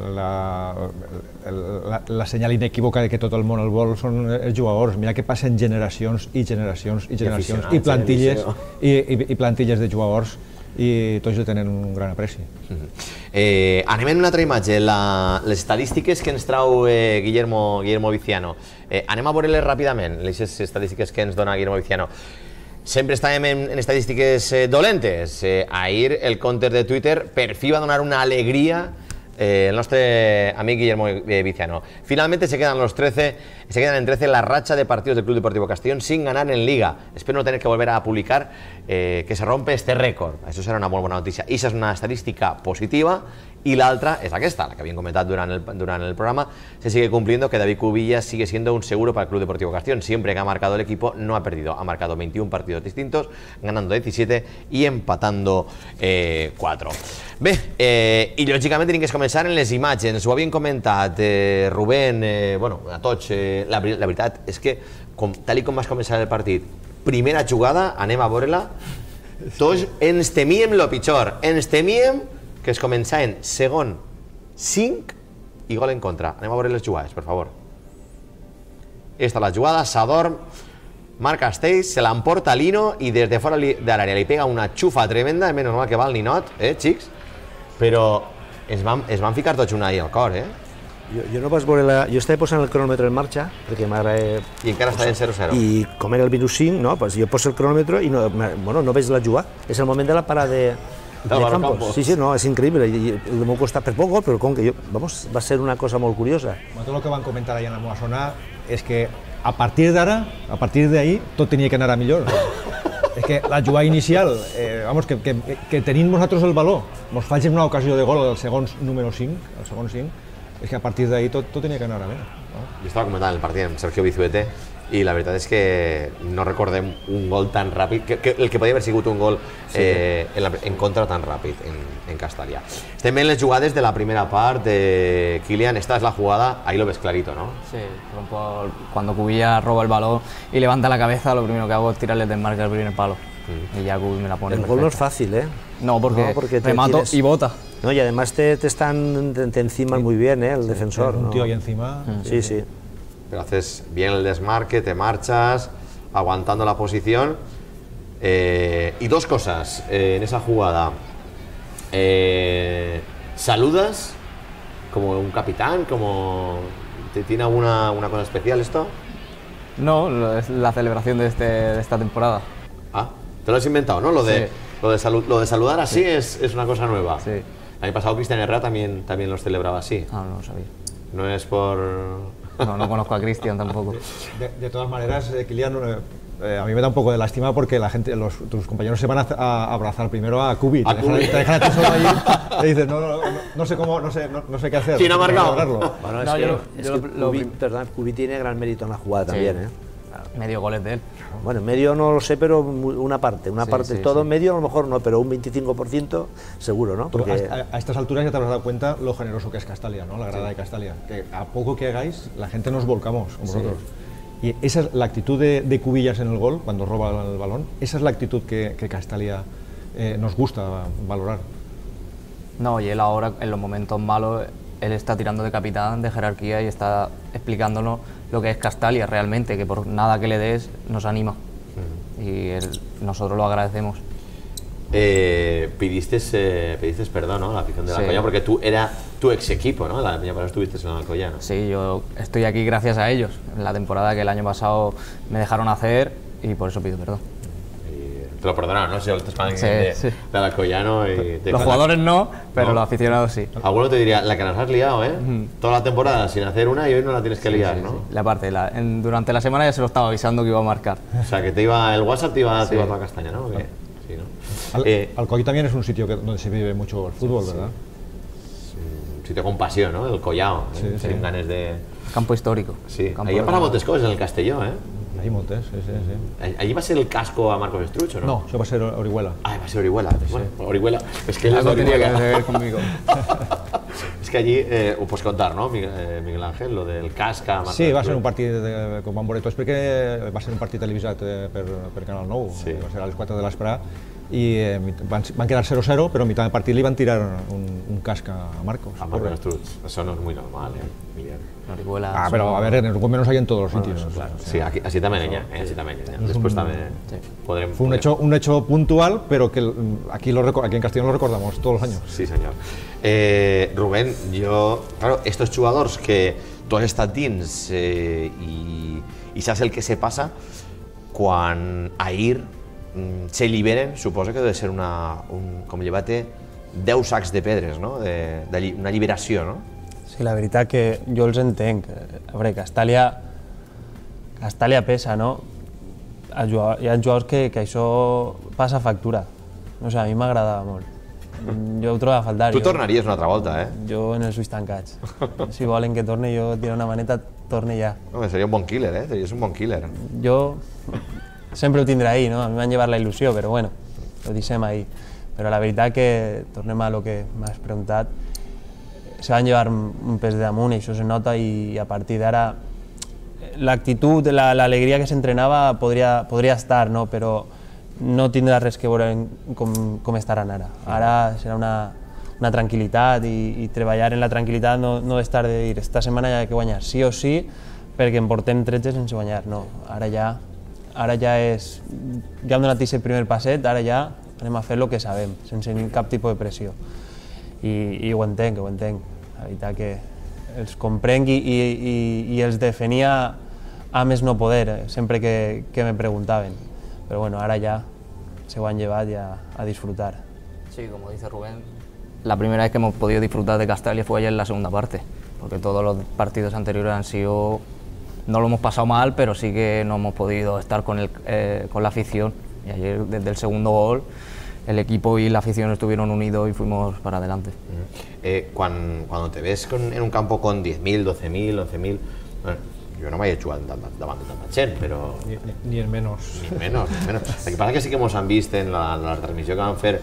la senyal inequívoca de que tot el món el vol són els jugadors. Mira que passen generacions i generacions i generacions i plantilles de jugadors, i tots li tenen un gran apreci. Anem en una altra imatge, les estadístiques que ens trau Guillermo Viciano. Anem a veure-les ràpidament, les estadístiques que ens dona Guillermo Viciano. Sempre estàvem en estadístiques dolentes. Ahir el compte de Twitter per fi va donar una alegria el nostre amic Guillermo Viciano. Finalmente se quedan en 13 la racha de partidos del Club Deportivo Castellón sin ganar en Liga. Espero no tener que volver a publicar que se rompe este récord. Això serà una molt bona notícia. Això és una estadística positiva. Y la otra es aquesta, la que habían comentado durante el programa. Se sigue cumpliendo que David Cubillas sigue siendo un seguro para el Club Deportivo Castellón. Siempre que ha marcado el equipo no ha perdido. Ha marcado 21 partidos distintos, ganando 17 y empatando 4. Bé, i lògicament tenim que començar en les imatges. Ho havien comentat Rubén, a tots. La veritat és que, tal com vas començar el partit, primera jugada, anem a veure-la, tots ens temíem lo pitjor. Ens temíem que es començaven segon 5 i gol en contra. Anem a veure les jugades, per favor. Esta la jugada, s'adorm Marc Castells, se l'emporta Lino i des de fora de l'àrea li pega una xufa tremenda, menys mal que va el ninot, xics, però es van ficar tots una ahí al cor, Jo no vaig veure jo estava posant el cronòmetre en marxa, perquè m'agrada... I encara està en 0-0. I com era el minut 5, jo poso el cronòmetre i no veig la jugada. És el moment de la parada de Campos. Sí, no, és increïble. El meu costat per poc gol, però com que va ser una cosa molt curiosa. Tot el que van comentar allà en la meva zona és que a partir d'ara, a partir d'ahir, tot tenia que anar a millor. És que la jugada inicial, que tenim nosaltres el valor, ens fallem una ocasió de gol al segon número 5, al segon 5, és que a partir d'ahir tot tenia que anar a bé. Jo estava comentant el partit amb Sergio Bizuete i la veritat és que no recordem un gol tan ràpid, el que podia haver sigut un gol en contra tan ràpid en Castellà. Estem en les jugades de la primera part de Kylian. Esta es la jugada, ahí lo ves clarito, ¿no? Sí, cuando Cubillas roba el balón y levanta la cabeza, lo primero que hago es tirarle de marca al primer palo. Y ya Cubillas me la pone. El gol no es fácil, ¿eh? No, porque remato y bota. No, y además te enciman muy bien, el defensor. Un tío ahí encima. Sí. Pero haces bien el desmarque, te marchas, aguantando la posición. Y dos cosas en esa jugada. ¿Saludas como un capitán? ¿Tiene alguna cosa especial esto? No, es la celebración de esta temporada. Ah, te lo has inventado, ¿no? Lo de saludar así es una cosa nueva. Sí. El año pasado Cristian Herrera también los celebraba así. Ah, no lo sabía. No es por... No conozco a Cristian tampoco. De todas maneras, Kylian, a mí me da un poco de lástima porque la gente, tus compañeros se van a abrazar primero a Cubi. Te dejan a ti solo allí. Te dices, no sé qué hacer. ¿Quién ha marcado? Bueno, Cubi tiene gran mérito en la jugada también, Medio gol es de él. Bueno, medio no lo sé, pero una parte, todo medio a lo mejor no, pero un 25% seguro, ¿no? Porque a estas alturas ya te habrás dado cuenta lo generoso que es Castalia, ¿no? La grada de Castalia, que a poco que hagáis, la gente nos volcamos con vosotros. Y esa es la actitud de Cubillas en el gol, cuando roba el balón, esa es la actitud que Castalia nos gusta valorar. No, y él ahora, en los momentos malos, él está tirando de capitán, de jerarquía y está explicándonos lo que es Castalia realmente, que por nada que le des nos anima. Y nosotros lo agradecemos. Pediste perdón, ¿no? A la afición de la Alcoyano, porque tú era tu ex equipo, ¿no? El año pasado estuviste en la Alcoyano. Sí, yo estoy aquí gracias a ellos, en la temporada que el año pasado me dejaron hacer y por eso pido perdón. Te lo perdonaron, ¿no? Si el de la Alcoyano y los jugadores no, pero los aficionados sí. Alguno te diría, la que nos has liado, ¿eh? Toda la temporada sin hacer una y hoy no la tienes que liar, ¿no? Sí. La parte, durante la semana ya se lo estaba avisando que iba a marcar. O sea, que el WhatsApp te iba toda castaña, ¿no? Sí, ¿no? Alcoy también es un sitio donde se vive mucho el fútbol, ¿verdad? Un sitio con pasión, ¿no? El Collao, sin ganes de... Campo histórico. Sí, ahí para moltes coses, en el Castelló, ¿eh? Ahí moltes, sí. Allí va a ser el casco a Marcos Estruch, ¿o no? No, eso va a ser Orihuela. Ah, va a ser Orihuela. Bueno, Orihuela, es que él es de Orihuela. Algo tenía que ver conmigo. Es que allí, ho pots contar, no, Miguel Ángel, lo del casca... Marcos Sí, va ser un partit, com van veure tots, perquè va ser un partit televisat per Canal 9, va ser a les 4 de l'esprà, i van quedar 0-0, però a mitad del partit li van tirar un casc a Marcos. A Marcos Estruch, eso no es muy normal, Miguel. Orihuela... pero a ver, en Uruguay menos hay en todos los sitios. Claro, sí, así también ella, Después también podremos... Fue un hecho puntual, pero que aquí en Castellón lo recordamos todos los años. Sí, señor. Rubén, claro, estos jugadores que tú has estat dins y saps el que se pasa, quan ahir se liberen, suposo que debe ser com llevar-te 10 sacs de pedres, no? Una liberació, no? Sí, la veritat que jo els entenc. A veure, Castalia pesa, no? Hi ha jugadors que això passa factura. No sé, a mi m'agradava molt. Jo ho trobo a faltar. Tu tornaries una altra volta, eh? Jo en els ulls tancats. Si volen que torni, jo tirar una maneta, torni ja. Home, seria un bon killer, eh? Series un bon killer. Jo sempre ho tindré ahí, no? A mi m'han llevat la il·lusió, però bueno, ho deixem ahí. Però la veritat que, tornem a lo que m'has preguntat, se van llevar un pes de damunt i això se nota i a partir d'ara l'actitud, l'alegria que s'entrenava podria estar, no? Però no tindrà res que veure com estaran ara. Ara serà una tranquil·litat i treballar en la tranquil·litat, no estar de dir esta setmana hi ha que guanyar sí o sí perquè em portem 13 sense guanyar, no. Ara ja és... Ja hem donat aquest primer passet, ara ja anem a fer el que sabem, sense cap tipus de pressió. I ho entenc, La veritat que els comprenc i els defenia a més no poder, sempre que me preguntaven. Pero bueno, ahora ya se van a llevar ya a disfrutar. Sí, como dice Rubén, la primera vez que hemos podido disfrutar de Castalia fue ayer en la segunda parte, porque todos los partidos anteriores han sido... No lo hemos pasado mal, pero sí que no hemos podido estar con la afición. Y ayer, desde el segundo gol, el equipo y la afición estuvieron unidos y fuimos para adelante. Cuando te ves en un campo con 10.000, 12.000, 11.000... Bueno, jo no m'he jugat davant de tanta gent, però... Ni en menos. Ni en menos. El que passa que sí que ens han vist en la transmissió que van fer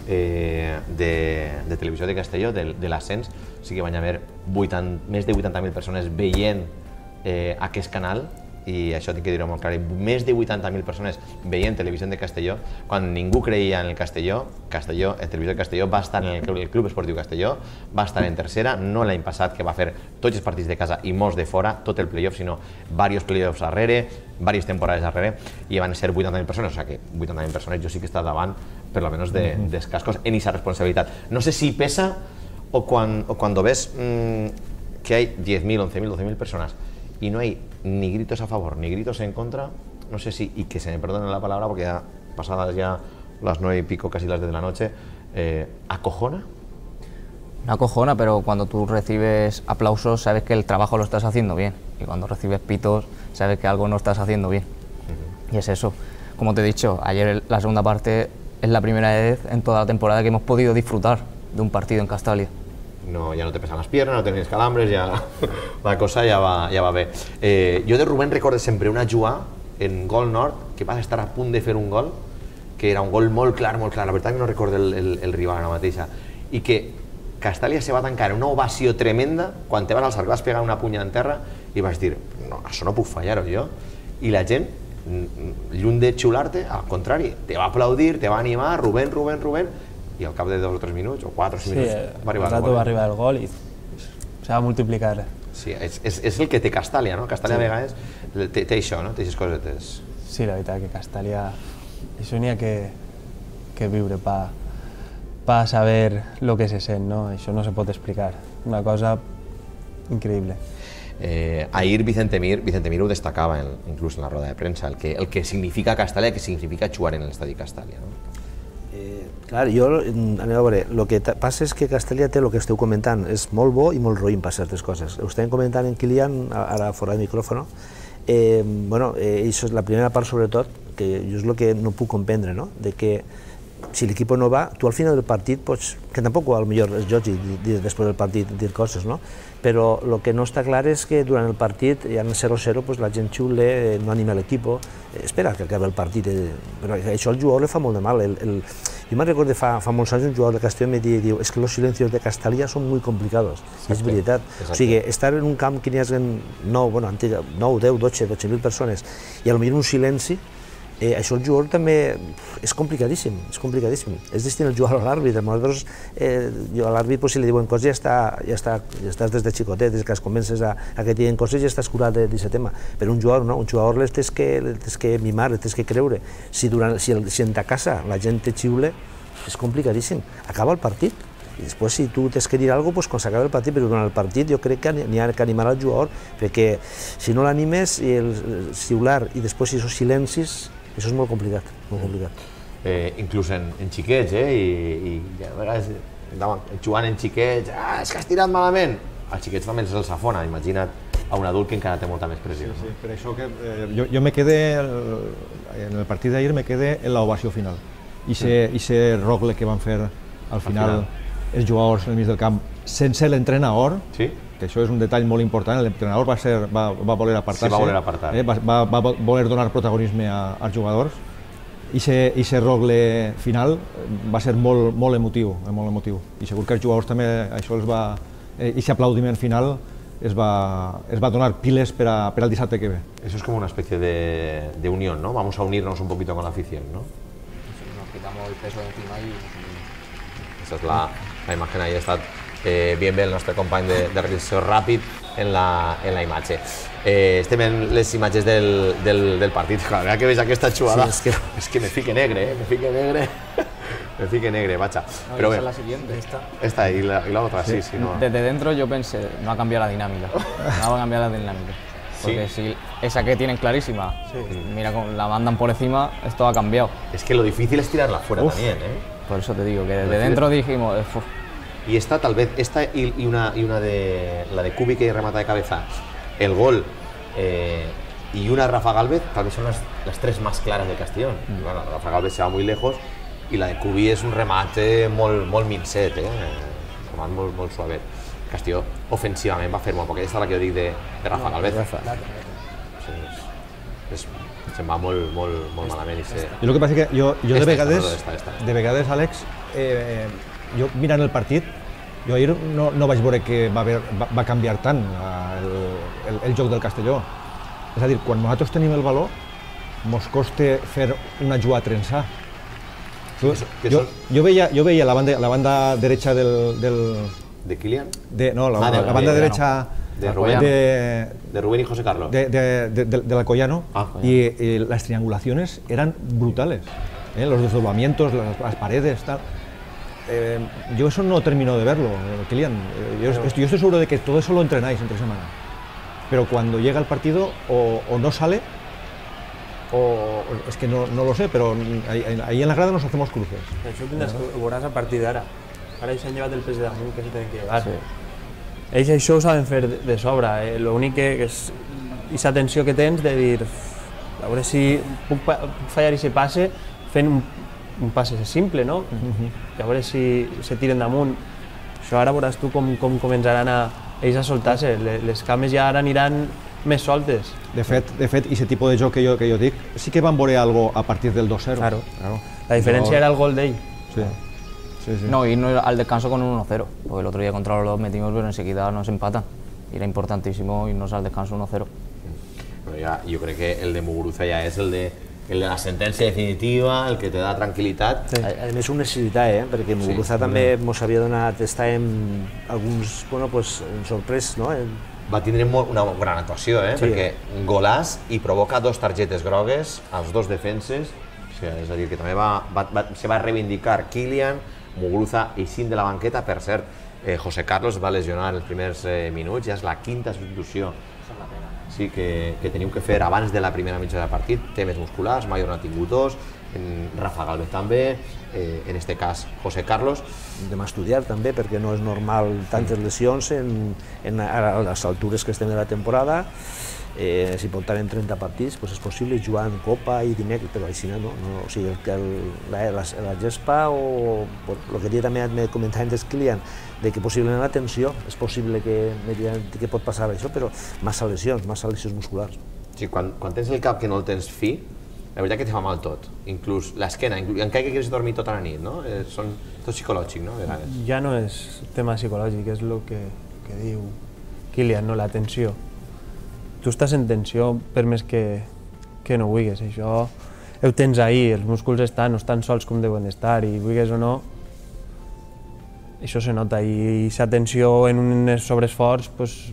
de Televisió de Castelló, de l'ascens, sí que van haver més de 80.000 persones veient aquest canal, i això tinc que dir-ho molt clar, més de 80.000 persones veient Televisió de Castelló, quan ningú creia en el Castelló, el Televisió de Castelló va estar en el Club Esportiu Castelló, va estar en tercera, no l'any passat que va fer tots els partits de casa i molts de fora, tot el playoff, sinó diversos playoffs darrere, diverses temporades darrere, i van ser 80.000 persones, o sigui que 80.000 persones jo sí que està davant, per lo menos dels cascos, en aquesta responsabilitat. No sé si pesa o cuando ves que hay 10.000, 11.000, 12.000 personas y no hay ni gritos a favor ni gritos en contra, no sé si, y que se me perdone la palabra porque ya pasadas ya las 9 y pico, casi las 10 de la noche, ¿acojona? No acojona, pero cuando tú recibes aplausos sabes que el trabajo lo estás haciendo bien, y cuando recibes pitos sabes que algo no estás haciendo bien. Y es eso. Como te he dicho, ayer la segunda parte es la primera vez en toda la temporada que hemos podido disfrutar de un partido en Castalia. No, ya no te pesan las piernas, no tienes calambres, ya la cosa ya va bé. Jo de Rubén recordo sempre una jugada en Gol Nord, que vas estar a punt de fer un gol, que era un gol molt clar, la veritat que no recordo el rival ara mateixa, i que Castalia se va tancar una ovació tremenda quan te vas alçar, vas pegar una punya en terra i vas dir, no, això no puc fallar-ho jo, i la gent, lluny de xiular-te, al contrari, te va aplaudir, te va animar, Rubén, Rubén, Rubén, i al cap de 2 o 3 minuts, o 4 o 5 minuts, va arribar el gol. Va arribar el gol i se va multiplicar. Sí, és el que té Castàlia, no? Castàlia a vegades té això, no? Té aquestes cosetes. Sí, la veritat que Castàlia, això n'hi ha que viure pa saber lo que se sent, no? Això no se pot explicar. Una cosa increïble. Ahir Vicente Mir ho destacava inclús en la roda de premsa, el que significa Castàlia, el que significa jugar en l'estadi Castàlia. Clar, jo, aneu a veure, el que passa és que Castàlia té el que esteu comentant, és molt bo i molt roïn per certes coses. Ho estàvem comentant en Kilian, ara fora de micròfono. Bueno, això és la primera part sobretot, que jo és el que no puc comprendre, no? De que si l'equip no va, tu al final del partit pots, que tampoc al millor és lògic després del partit dir coses, no? Però el que no està clar és que durant el partit, ja en 0-0, la gent xule, no anima l'equip, espera que acabi el partit. Però això al jugador li fa molt de mal. Jo me'n recordo fa molts anys un jugador de Castelló em diu és que los silencios de Castàlia són molt complicados. És veritat. O sigui, estar en un camp que n'hi ha 9, 10, 12.000 persones i potser un silenci, això el jugador també és complicadíssim, és complicadíssim. És distinct el jugador a l'àrbit. A l'àrbit, si li diuen coses, ja estàs des de xicotet, des que es comences a que et diguen coses ja estàs curat d'aquest tema. Però un jugador no, un jugador l'has que mimar, l'has que creure. Si en ta casa la gent te xiule, és complicadíssim. Acaba el partit. I després, si tu tens que dir alguna cosa, quan s'acaba el partit, però durant el partit jo crec que n'hi ha que animar al jugador, perquè si no l'animes, el xiular i després si aquests silencis, això és molt complicat, molt complicat. Inclús en xiquets, i a vegades jugant en xiquets, és que has tirat malament. Els xiquets també se'ls afona, imagina't a un adult que encara té molta més pressió. Sí, per això que jo me quedé, en el partit d'ahir me quedé en l'ovació final. I ese rogle que van fer al final els jugadors al mig del camp sense l'entrenador, que això és un detall molt important, l'entrenador va voler apartar-se, va voler donar protagonisme als jugadors, i aquest rogle final va ser molt emotiu, i segur que els jugadors també, aquest aplaudiment final es va donar piles per al dissabte que ve. Eso es como una especie de unión, ¿no? Vamos a unirnos un poquito con la afición, ¿no? Nos quitamos el peso de encima y... Esa és la imatge, ahí ha estat bien bé el nostre company de realització ràpid en la imatge. Estem en les imatges del partit. Cada que veig aquesta jugada, és que me fique negre, me fique negre. Me fique negre, vacha. Pero esa es la siguiente. Esta y la otra, sí. No. Desde dentro yo pensé, no ha cambiado la dinámica. No va a cambiar la dinámica. Porque si esa que tienen clarísima, mira, la mandan por encima, esto ha cambiado. Es que lo difícil es tirarla fuera también, Por eso te digo, que desde dentro dijimos... Y esta, tal vez, esta y una de la de Kubi que remata de cabeza, el gol y una Rafa Gálvez, tal vez son las tres más claras de Castellón. Bueno, Rafa Gálvez se va muy lejos y la de Kubi es un remate molt minset, un remate molt suavet. Castelló ofensivament va fer molt poc, aquesta és la que jo dic de Rafa Gálvez. Se'n va molt malament. El que passa és que jo de vegades, Àlex, jo mirant el partit, jo ahir no vaig veure que va canviar tant el joc del Castelló. És a dir, quan nosaltres tenim el valor, mos costa fer una jugada trensar. Jo veia la banda derecha ¿De Kilian? No, la banda derecha de Rubén y José Carlos. De Alcoyano, y las triangulaciones eran brutales. Los desdoblamientos, las paredes, tal. Yo eso no termino de verlo, Kilian. Yo estoy seguro de que todo eso lo entrenáis entre semana. Pero cuando llega el partido o no sale, o es que no lo sé, pero ahí en la grada nos hacemos cruces. Això ho veuràs a partir d'ara. Ara ells han llevat el pes de damunt que se tenen que llevar. Ells això ho saben fer de sobre. L'únic que és aquesta tensió que tens de dir a veure si puc fallar i se passe fent un passe simple, no? I a veure si se tiren damunt. Això ara veuràs tu com començaran ells a soltar-se. Les cames ja ara aniran més soltes. De fet, aquest tipus de joc que jo dic, sí que van veure alguna cosa a partir del 2-0. Claro. La diferència era el gol d'ell. Sí. No, irnos al descanso con un 1-0, porque el otro día contra los dos metimos, pero enseguida nos empatan. Y era importantísimo irnos al descanso 1-0. Però ja, jo crec que el de Muguruza ja és el de la sentència definitiva, el que te da tranquil·litat. A més, ho necessitava, perquè Muguruza també ens havia donat, estàvem alguns, bueno, pues, sorprès, no? Va tindre una gran actuació, perquè golàs i provoca 2 targetes grogues als 2 defenses, és a dir, que també se va reivindicar Kylian, Muguruza eixint de la banqueta. Per cert, José Carlos va lesionar en els primers minuts, ja és la 5ª substitució sí, que teniu que fer abans de la primera mitja del partit, temes musculars, Maior n'ha tingut 2, Rafa Gálvez també, en este cas José Carlos. Hem d'estudiar també, perquè no és normal tantes lesions a les altures que estem de la temporada. Si portaven 30 partits, és possible jugar en Copa i dimecres, però així no. O sigui, la gespa o el que també me comentava antes Kylian, de que possiblement la tensió, és possible que pot passar això, però massa lesions musculars. Sí, quan tens el cap que no el tens fi, la veritat que te fa mal tot, inclús l'esquena, encara que quieres dormir tota la nit, no? Tot psicològic, no? A vegades. Ja no és tema psicològic, és el que diu Kylian, no? La tensió. Tu estàs en tensió per més que no vulguis, això ho tens ahí, els músculs no estan sols com deuen estar i vulguis o no, això se nota i aquesta tensió en un sobreesforç,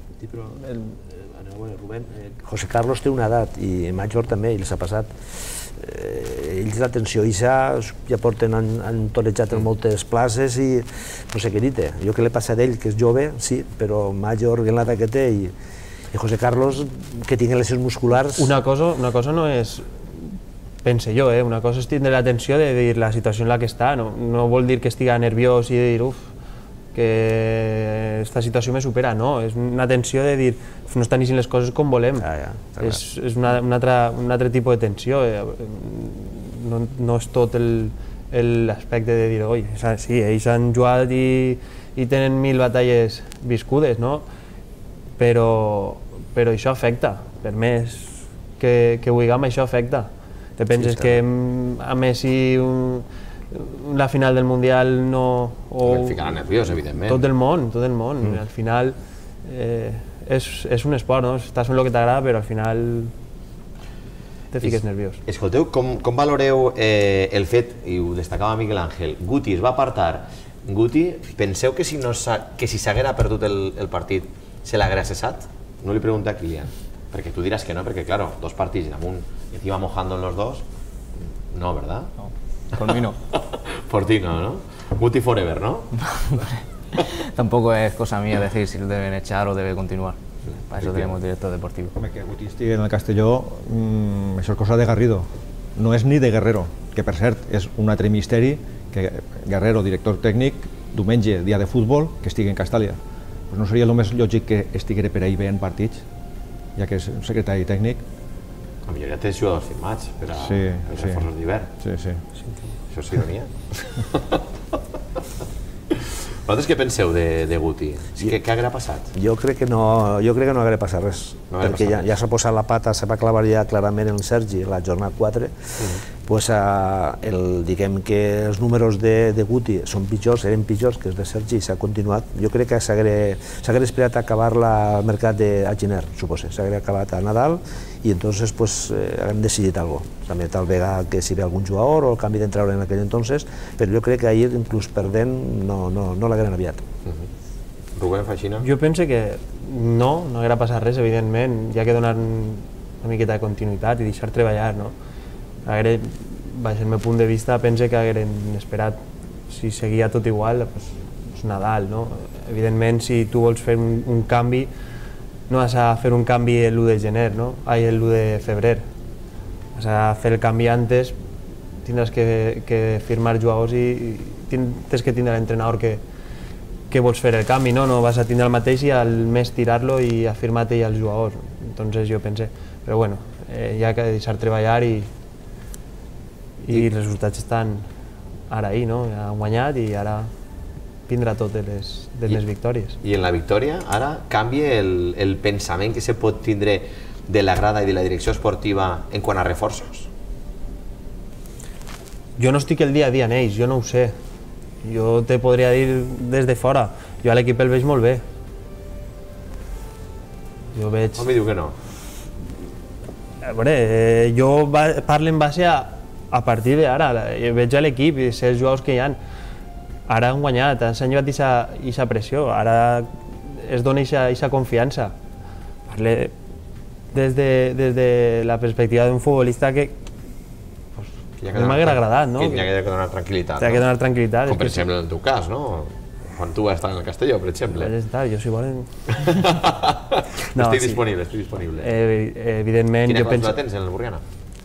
Rubén, José Carlos té una edat i Major també, els ha passat. Ells la tensió ja porten, han torejat en moltes places i no sé què dir-te. Jo que l'he passat a ell, que és jove, sí, però Major, en l'edat que té, i José Carlos, que tingui lesions musculars... Una cosa no és, pense jo, una cosa és tindre la tensió de dir la situació en la que està, no vol dir que estigui nerviós i de dir, que aquesta situació me supera, no, és una tensió de dir, no estan eixint les coses com volem, és un altre tipus de tensió, no és tot l'aspecte de dir, oi, sí, ells han jugat i tenen 1000 batalles viscudes, no? Però això afecta, per més que vulguem, això afecta. Te penses que a Messi la final del Mundial no... El ficarà nerviós, evidentment. Tot el món. Al final és un esport, no? Estàs fent el que t'agrada, però al final te fiques nerviós. Escolteu, com valoreu el fet, i ho destacava Miguel Ángel, Guti es va apartar. Guti, penseu que si s'haguera perdut el partit se l'haguera cessat? No li pregunta a Kylian, perquè tu diràs que no, perquè claro, 2 partits damunt i encima mojando en los 2, no, ¿verdad? No, por mí no. Por ti no, ¿no? Guti forever, ¿no? Tampoco es cosa mía decir si lo deben echar o debe continuar. Para eso tenemos director deportivo. Que Guti estigui en el Castelló, això és cosa de Garrido, no és ni de Guerrero, que per cert és un altre misteri que Guerrero, director tècnic, diumenge, dia de futbol, que estigui en Castàlia. No seria el més lògic que estigués per ahir veient partits, ja que és un secretari tècnic? A millor ja té jugadors firmats per a els reforços d'hivern. Sí. Això és ironia. Vosaltres què penseu de Guti? Què haguera passat? Jo crec que no haguera passat res, perquè ja s'ha posat la pata, se va clavar ja clarament en Sergi la jornada 4, diguem que els números de Guti eren pitjors que els de Sergi i s'ha continuat. Jo crec que s'haguera esperat a acabar el mercat a gener, suposo, s'haguera acabat a Nadal i entonces haguem decidit alguna cosa. També tal vegada que si ve algun jugador o el canvi d'entreure en aquell entonces, però jo crec que ahir, inclús perdent, no l'hagueren aviat. Rubén, Faixina? Jo penso que no haguera passat res, evidentment, ja que donar una miqueta de continuïtat i deixar treballar, no? Baix el meu punt de vista, penso que hagueren esperat, si seguia tot igual, doncs Nadal, no? Evidentment, si tu vols fer un canvi, no has de fer un canvi l'1 de gener, no? El 1 de febrer. Has de fer el canvi antes, tindràs que firmar jugadors i tens que tindre l'entrenador que vols fer el canvi, no? No vas a tindre el mateix i al mes tirar-lo i a firmar-te ja els jugadors. Entonces jo pense, però bueno, hi ha que deixar treballar i els resultats estan ara ahí, no? Han guanyat i ara vindrà tot de les victòries. I en la victòria ara canvia el pensament que se pot tindre de la grada i de la direcció esportiva en quant a reforços? Jo no estic el dia a dia en ells, jo no ho sé. Jo te podria dir des de fora. Jo a l'equip el veig molt bé. Jo veig... On mi diu que no? A veure, jo parlo en base a partir d'ara, veig l'equip i sé els jugadors que hi ha. Ara han guanyat, han llevat aquesta pressió, ara es dona aquesta confiança. Parlo des de la perspectiva d'un futbolista que m'haguera agradat, no? Que hi ha que donar tranquil·litat. Hi ha que donar tranquil·litat. Com per exemple en el teu cas, no? Quan tu vas estar en el Castelló, per exemple. Vaig estar, jo si volen... Estic disponible, estic disponible. Evidentment, jo penso... Quina clàusula tens en el Burriana?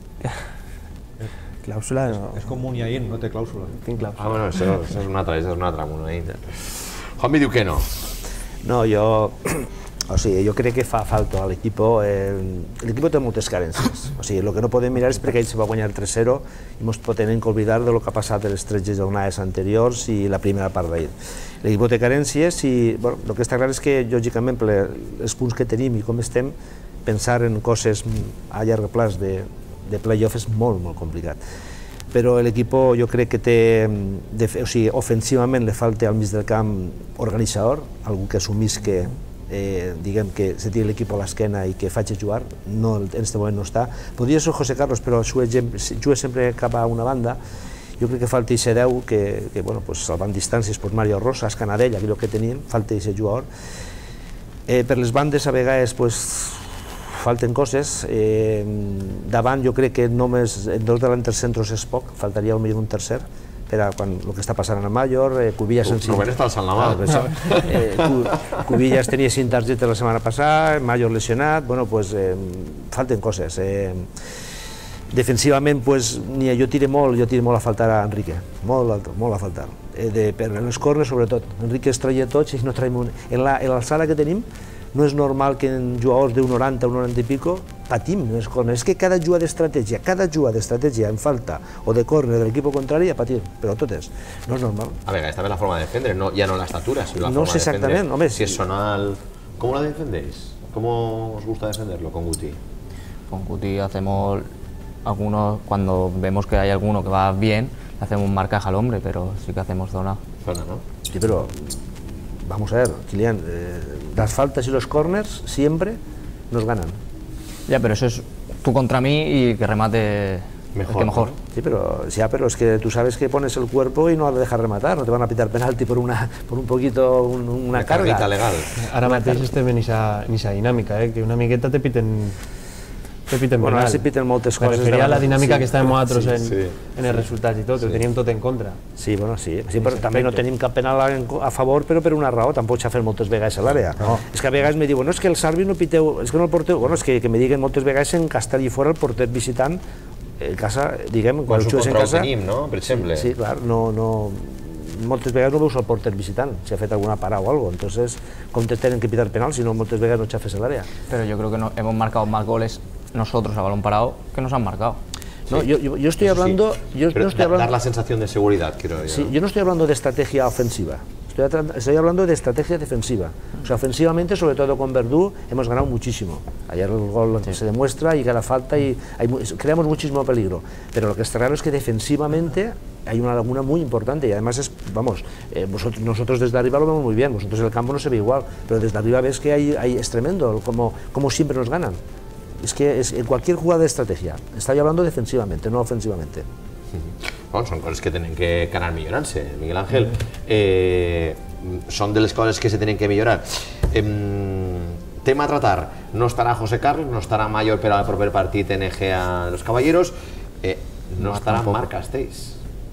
Clàusula no... És com Muniain, no té clàusula. Tinc clàusula. Ah, bueno, això és una altra, Muniain. Juanmi diu que no. No, jo crec que fa falta a l'equip. L'equip té moltes carències. O sigui, el que no podem mirar és perquè ell se va guanyar 3-0 i ens tenim que oblidar de lo que ha passat en les 3 jornades anteriors i la primera part d'ahir. L'equip té carències i el que està clar és que, lògicament, per els punts que tenim i com estem, pensar en coses a llarg plaç de play-off és molt, molt complicat. Però l'equip jo crec que té, o sigui, ofensivament li falta al mig del camp organitzador, algú que assumís que diguem que se tiri l'equip a l'esquena i que faci jugar, en aquest moment no està. Podria ser José Carlos, però juga sempre cap a una banda. Jo crec que falta aquest 10 que salvant distàncies, Mario Rosas, Canadell, aquell que tenim, falta aquest jugador. Per les bandes a vegades falten coses. Davant jo crec que només en dos delanteros centros és poc, faltaria almenys un tercer, per a quan el que està passant a Mayor, Cubillas... Rubén està alçant la mà. Cubillas tenia 5 targetes la setmana passada, Mayor lesionat, falten coses. Defensivament, jo tiro molt a faltar a Enrique, molt a faltar. Per les corners, sobretot. Enrique es traia tots i no traiem un... En l'alçada que tenim, no és normal que en jugadors d'un 90, un 90 i pico, patim en les corners. És que cada jugada d'estratègia en falta o de córner de l'equip contrari a patir, però totes. No és normal. A veure, també la forma de defender, ja no la estatura, sinó la no forma sé de defender. Exactament, home, si es sonal... ¿Cómo la defendéis? ¿Cómo os gusta defenderlo con Guti? Con Guti hacemos algunos, cuando vemos que hay alguno que va bien, le hacemos un marcaje al hombre, pero sí que hacemos zona. Zona, ¿no? Sí, pero vamos a ver, Kilian, las faltas y los corners siempre nos ganan. Ya, pero eso es tú contra mí y que remate mejor. Sí, pero es que tú sabes que pones el cuerpo y no has de dejar rematar, no te van a pitar penalti por un poquito, una carga. Legal. Ara mateix estem en aquesta dinàmica, que una miqueta te piten bueno, ara se piten moltes coses. Me referia a la dinàmica que estàvem nosaltres en els resultats i tot, ho teníem tot en contra. Sí, però també no tenim cap penal a favor, però per una raó, tampoc s'ha fet moltes vegades a l'àrea. És que a vegades me diuen, no, és que els àrbits no piteu, és que no el porteu, bueno, és que me diguen moltes vegades en Castell i fora el porter visitant, en casa, diguem, quan jugues en casa... Quan tenim, no?, per exemple. Sí, clar, moltes vegades no veus el porter visitant, si ha fet alguna parada o algo, entonces, com te tenen que pitar penal, si no, moltes vegades no xafes a l'àrea. Pero yo creo que hemos marcado más goles nosotros a balón parado que nos han marcado. No, yo estoy hablando... Dar la sensación de seguridad, quiero decir. Sí, yo no estoy hablando de estrategia ofensiva, estoy hablando de estrategia defensiva. O sea, ofensivamente, sobre todo con Verdú, hemos ganado muchísimo. Ayer el gol se demuestra y cada falta y creamos muchísimo peligro. Pero lo que está claro es que defensivamente hay una laguna muy importante y además nosotros desde arriba lo vemos muy bien, vosotros en el campo no se ve igual, pero desde arriba ves que es tremendo, como siempre nos ganan. Es que en cualquier jugada de estrategia, estoy hablando defensivamente, no ofensivamente. Bueno, son cosas que tienen que anar millorant-se, Miguel Ángel. Son de les coses que se tienen que millorar. Tema a tratar, no estarà José Carlos, no estarà Mayor per al proper partit en Egea de los Caballeros, no estarà Marc Castells.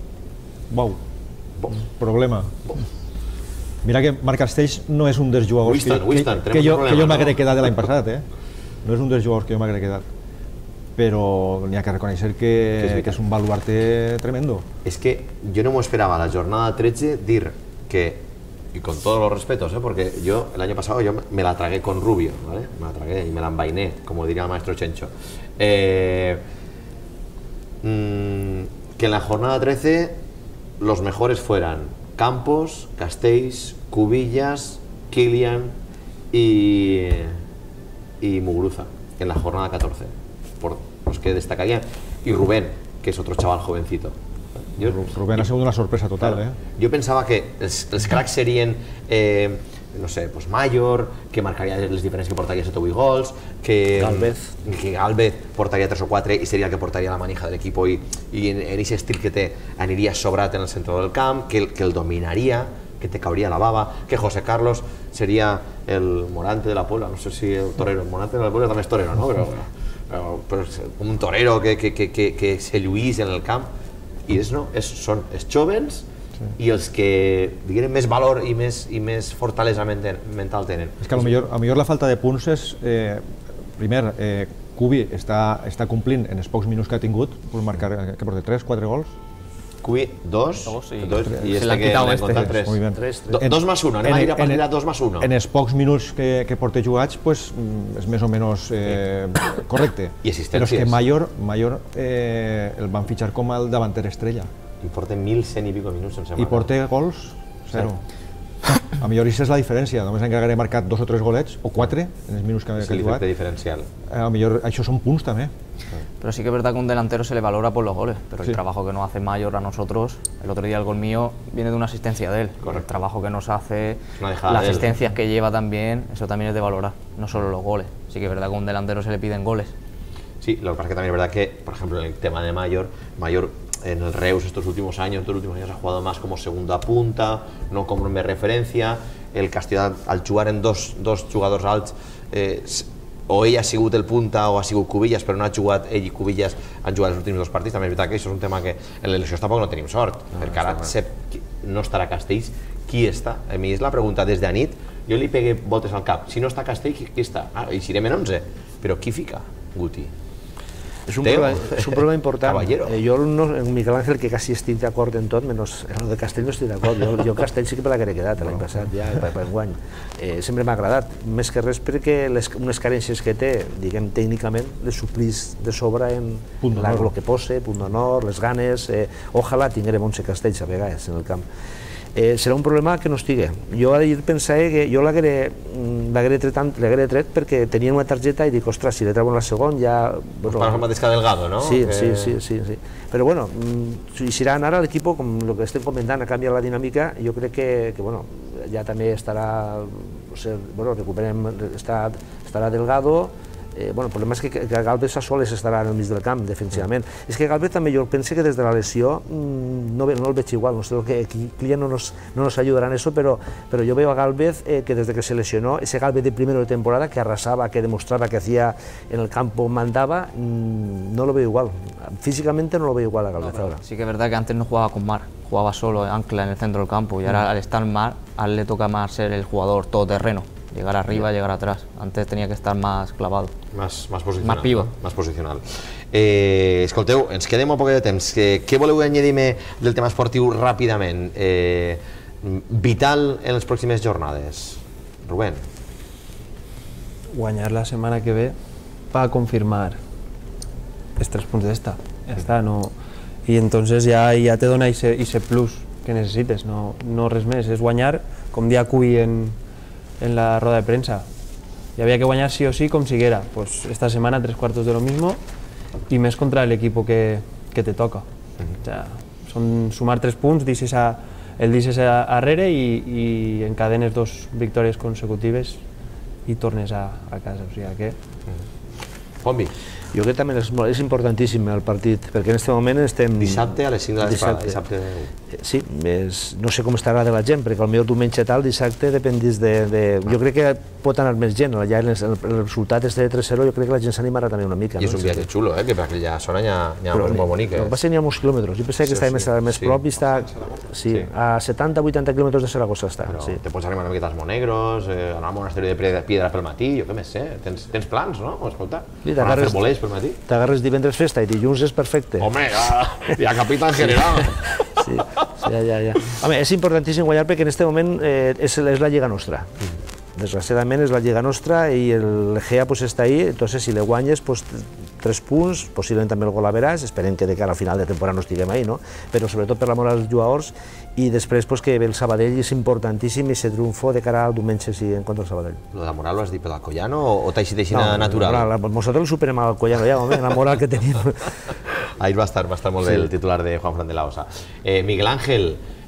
Problema. Mira que Marc Castells no és un dels jugadors que jo m'haguera quedat l'any passat, no és un dels jugadors que jo m'haguera quedat, però n'hi ha que reconèixer que és un baluarte tremendo. Es que yo no me esperaba la jornada 13 dir que, y con todos los respetos, porque yo el año pasado me la tragué con Rubio, ¿vale? Me la tragué y me la envainé, como diría el maestro Chencho. Que en la jornada 13 los mejores fueran Campos, Castells, Cubillas, Kilian y Muguruza en la jornada 14, por los que destacarían, y Rubén, que es otro chaval jovencito. Rubén ha sigut una sorpresa total. Jo pensava que els cracs serien no sé, pues Mayor, que marcaria les diferències que portaria 7 o 8 gols, que Gálvez portaria 3 o 4 i seria el que portaria la manija de l'equip i en aquest estil que té aniria sobrat en el centre del camp, que el dominaria, que te cauria la baba, que José Carlos seria el Morante de la Puebla, no sé si el torero, el Morante de la Puebla també és torero, no? Però és un torero que se lluís en el camp i són els jóvens i els que diguem més valor i més fortalesa mental tenen. És que potser la falta de punts és, primer, Cubi està complint en els pocs minuts que ha tingut, pot marcar, que porta 3-4 gols. Cubi 2 i este que l'hem comptat 3. 2 más 1, anem a ir a partir de 2 más 1. En els pocs minuts que porta jugats és més o menys correcte. I assistències. Però és que Mayor el van fitxar com el davanter estrella. I porta 1.100 i pico minuts, em sembla. I porta gols, 0. A millor aquesta és la diferència, només encara marcat 2 o 3 golets, o 4 en els minuts que ha jugat. És l'efecte diferencial. A millor això són punts també. Pero sí que es verdad que un delantero se le valora por los goles, pero el trabajo que nos hace Mayor a nosotros, el otro día el gol mío viene de una asistencia de él. Correcto. El trabajo que nos hace, las asistencias que lleva también, eso también es de valorar, no solo los goles. Sí que es verdad que a un delantero se le piden goles. Sí, lo que pasa es que también es verdad que, por ejemplo, en el tema de Mayor en el Reus estos últimos años ha jugado más como segunda punta, no como més referència. El Castelló, al jugar en dos jugadors alts, o ell ha sigut el punta o ha sigut Cubillas, però no ha jugat ell i Cubillas han jugat els últims 2 partits. També és veritat que això és un tema que en l'elecció tampoc no tenim sort, perquè ara no estarà Castells, qui està? A mi és la pregunta des d'anit, jo li pegué voltes al cap, si no està Castells, qui està? I serem en 11, però qui fica? Guti. És un problema important. Jo, en Miguel Ángel, que quasi estic d'acord en tot, menys en el de Castell no estic d'acord. Jo Castell sí que me l'hagué quedat l'any passat, ja, per enguany. Sempre m'ha agradat, més que res perquè unes carències que té, diguem, tècnicament, les suplís de sobre en el que posa, punt d'honor, les ganes. Ojalà tinguérem 11 Castells a vegades en el camp. Serà un problema que no estigui. Jo ahir pensava que jo l'hagué tret perquè tenia una targeta i dic, ostres, si le treu en la segona ja... Para el mateix que Delgado, no? Sí. Però bueno, si serà ara l'equip, com el que estem comentant, ha canviat la dinàmica, jo crec que ja també estarà, estarà Delgado. El problema és que Gálvez a soles estarà en el mig del camp, defensivament. És que Gálvez també jo penso que des de la lesió no el veig igual, no sé, que Kylian no nos ayudará en eso, pero yo veo a Gálvez que desde que se lesionó, ese Gálvez de primero de temporada, que arrasaba, que demostraba que hacía en el campo, mandaba, no lo veo igual. Físicamente no lo veo igual a Gálvez ahora. Sí que es verdad que antes no jugaba con Mar, jugaba solo, ancla en el centro del campo, y ahora al estar en Mar, a él le toca más ser el jugador todoterreno. Llegar arriba, llegar atrás. Antes tenía que estar más clavado. Más posicional. Más pivo. Más posicional. Escolteu, ens queda molt poc de temps. Què voleu añadir-me del tema esportiu ràpidament? Vital en les pròximes jornades. Rubén. Guanyar la setmana que ve para confirmar els 3 punts d'esta. Ja està, no... I entonces ja te dona ese plus que necessites, no res més. És guanyar, com dia Cubi en la rueda de prensa. Y había que guanyar sí o sí, como siguiera. Pues esta semana 3/4 de lo mismo y més contra el equipo que te toca. O sea, son sumar 3 punts, el dices arrere y encadenes 2 victòries consecutives i tornes a casa. O sigui que... Pombi. Jo crec que també és importantíssim el partit, perquè en aquest moment estem... Dissabte a les 5 de la tarda, dissabte... Sí, no sé com estarà de la gent, perquè potser diumenge tal, dissabte, dependís de... Jo crec que pot anar més gent, ja el resultat és de 3-0, jo crec que la gent s'animarà també una mica. I és un viatge xulo, que per aquella zona hi ha molt bonic. Va ser n'hi ha molts quilòmetres, jo pensava que estava més prop i està... Sí, a 70-80 quilòmetres de Saragossa està. Te pots arribar una miqueta als Monegros, anar al monestir de Piedra pel matí, jo què més sé, tens plans, no? Escolta, anar a fer bolets pel matí. T'agarres divendres festa i dilluns és perfecte. Home, ja capitán general. Sí, ja. Home, és importantíssim guanyar perquè en aquest moment és la lliga nostra. Desgraciadament és la lliga nostra i el Gea està ahí, entonces si le guanyes 3 punts, possiblement també el gol a veràs, esperem que de cara al final de temporada no estiguem ahí, no? Però sobretot per l'amor als jugadors i després que ve el Sabadell és importantíssim i se triomfo de cara al diumenge en contra del Sabadell. Lo de la moral ho has dit per l'Alcoyano o t'ha així natural? No, nosaltres superem a l'Alcoyano ja, home, la moral que tenim. Ahir va estar molt bé el titular de Juan Fran de la Osa. Miguel Ángel,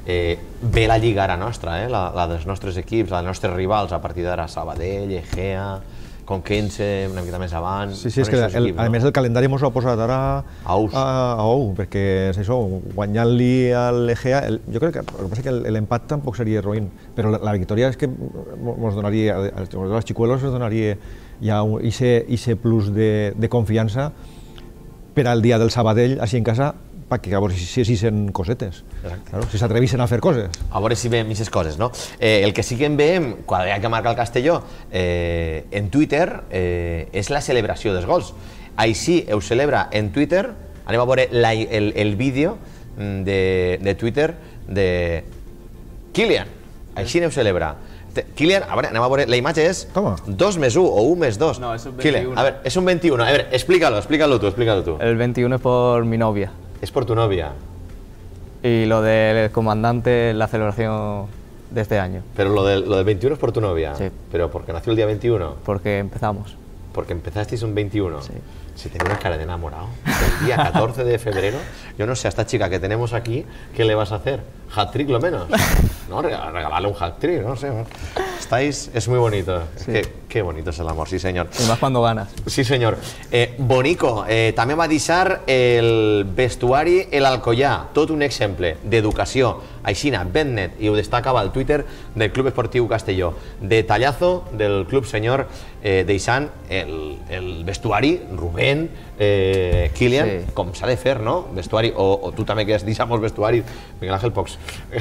Ve la lliga ara nostra, la dels nostres equips, la dels nostres rivals, a partir d'ara Sabadell, Egea, Conquense, una miqueta més abans... Sí, és que a més el calendari ens ho ha posat ara a ou, perquè és això, guanyant-li a l'Egea, jo crec que el que passa és que l'empat tampoc seria roïn, però la victòria és que ens donaria, als xicuelos ens donaria ja aquest plus de confiança per al dia del Sabadell, així en casa, perquè a veure si sent cosetes, si s'atreveixen a fer coses. A veure si veiem aquestes coses, no? El que sí que en veiem, quan hi ha que marcar el Castelló, en Twitter, és la celebració dels gols. Així ho celebra en Twitter, anem a veure el vídeo de Twitter de Kylian, així ho celebra. Kylian, a veure, anem a veure, la imatge és 2+1 o 1+2. No, es un 21. Kylian, a ver, es un 21. A ver, explícalo tú. El 21 es por mi novia. Es por tu novia. Y lo del comandante, la celebración de este año. Pero lo del 21 es por tu novia. Sí. ¿Pero porque nació el día 21? Porque empezamos. Porque empezasteis un 21. Sí. Si tiene una cara de enamorado. El día 14 de febrero, yo no sé a esta chica que tenemos aquí, ¿qué le vas a hacer? ¿Hat-trick lo menos? No, regalarle un hat-trick, no sé. Es muy bonito. Sí. Qué bonito es el amor, sí señor. Y más cuando ganas. Sí señor. Bonico, també va deixar el vestuari el Alcoyà, tot un exemple d'educació, aixina, ben net, i ho destacava al Twitter del Club Esportiu Castelló. Detallazo del club senyor deixant el vestuari, Rubén, Kylian, Sí. com s'ha de fer, no? Vestuari, o tu també que has deixat molts vestuaris, Miguel Ángel Pox.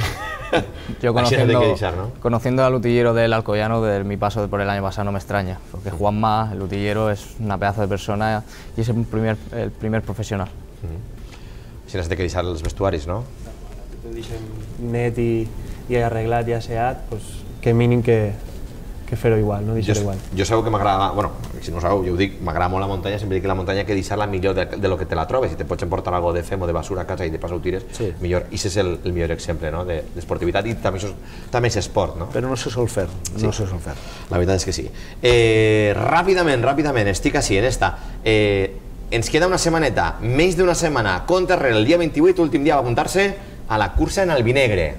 Yo Així s'ha de deixar, no? conociendo al utillero del Alcoyano de mi paso por el año pasado no me extraña, porque Juanma, el utillero, es una pedazo de persona y es el primer profesional. Si has de deixar els vestuaris, no? T'ho deixem net i arreglat i asseat, doncs, que mínim que fer-ho igual, no deixar igual. Jo sabeu que m'agrada, bueno, si no ho sabeu, jo ho dic, m'agrada molt la muntanya, sempre dic que la muntanya hay que deixar-la millor de lo que te la trobes, si te pots emportar algo de fem o de basura a casa i de pas ho tires, millor. I ese és el millor exemple, no?, d'esportivitat, i també és esport, no? Però no se sol fer, no se sol fer. La veritat és que sí. Ràpidament, estic així en esta. Ens queda una setmaneta, menys d'una setmana, compte enrere, el dia 28, últim dia va apuntar-se a la cursa en Albinegre.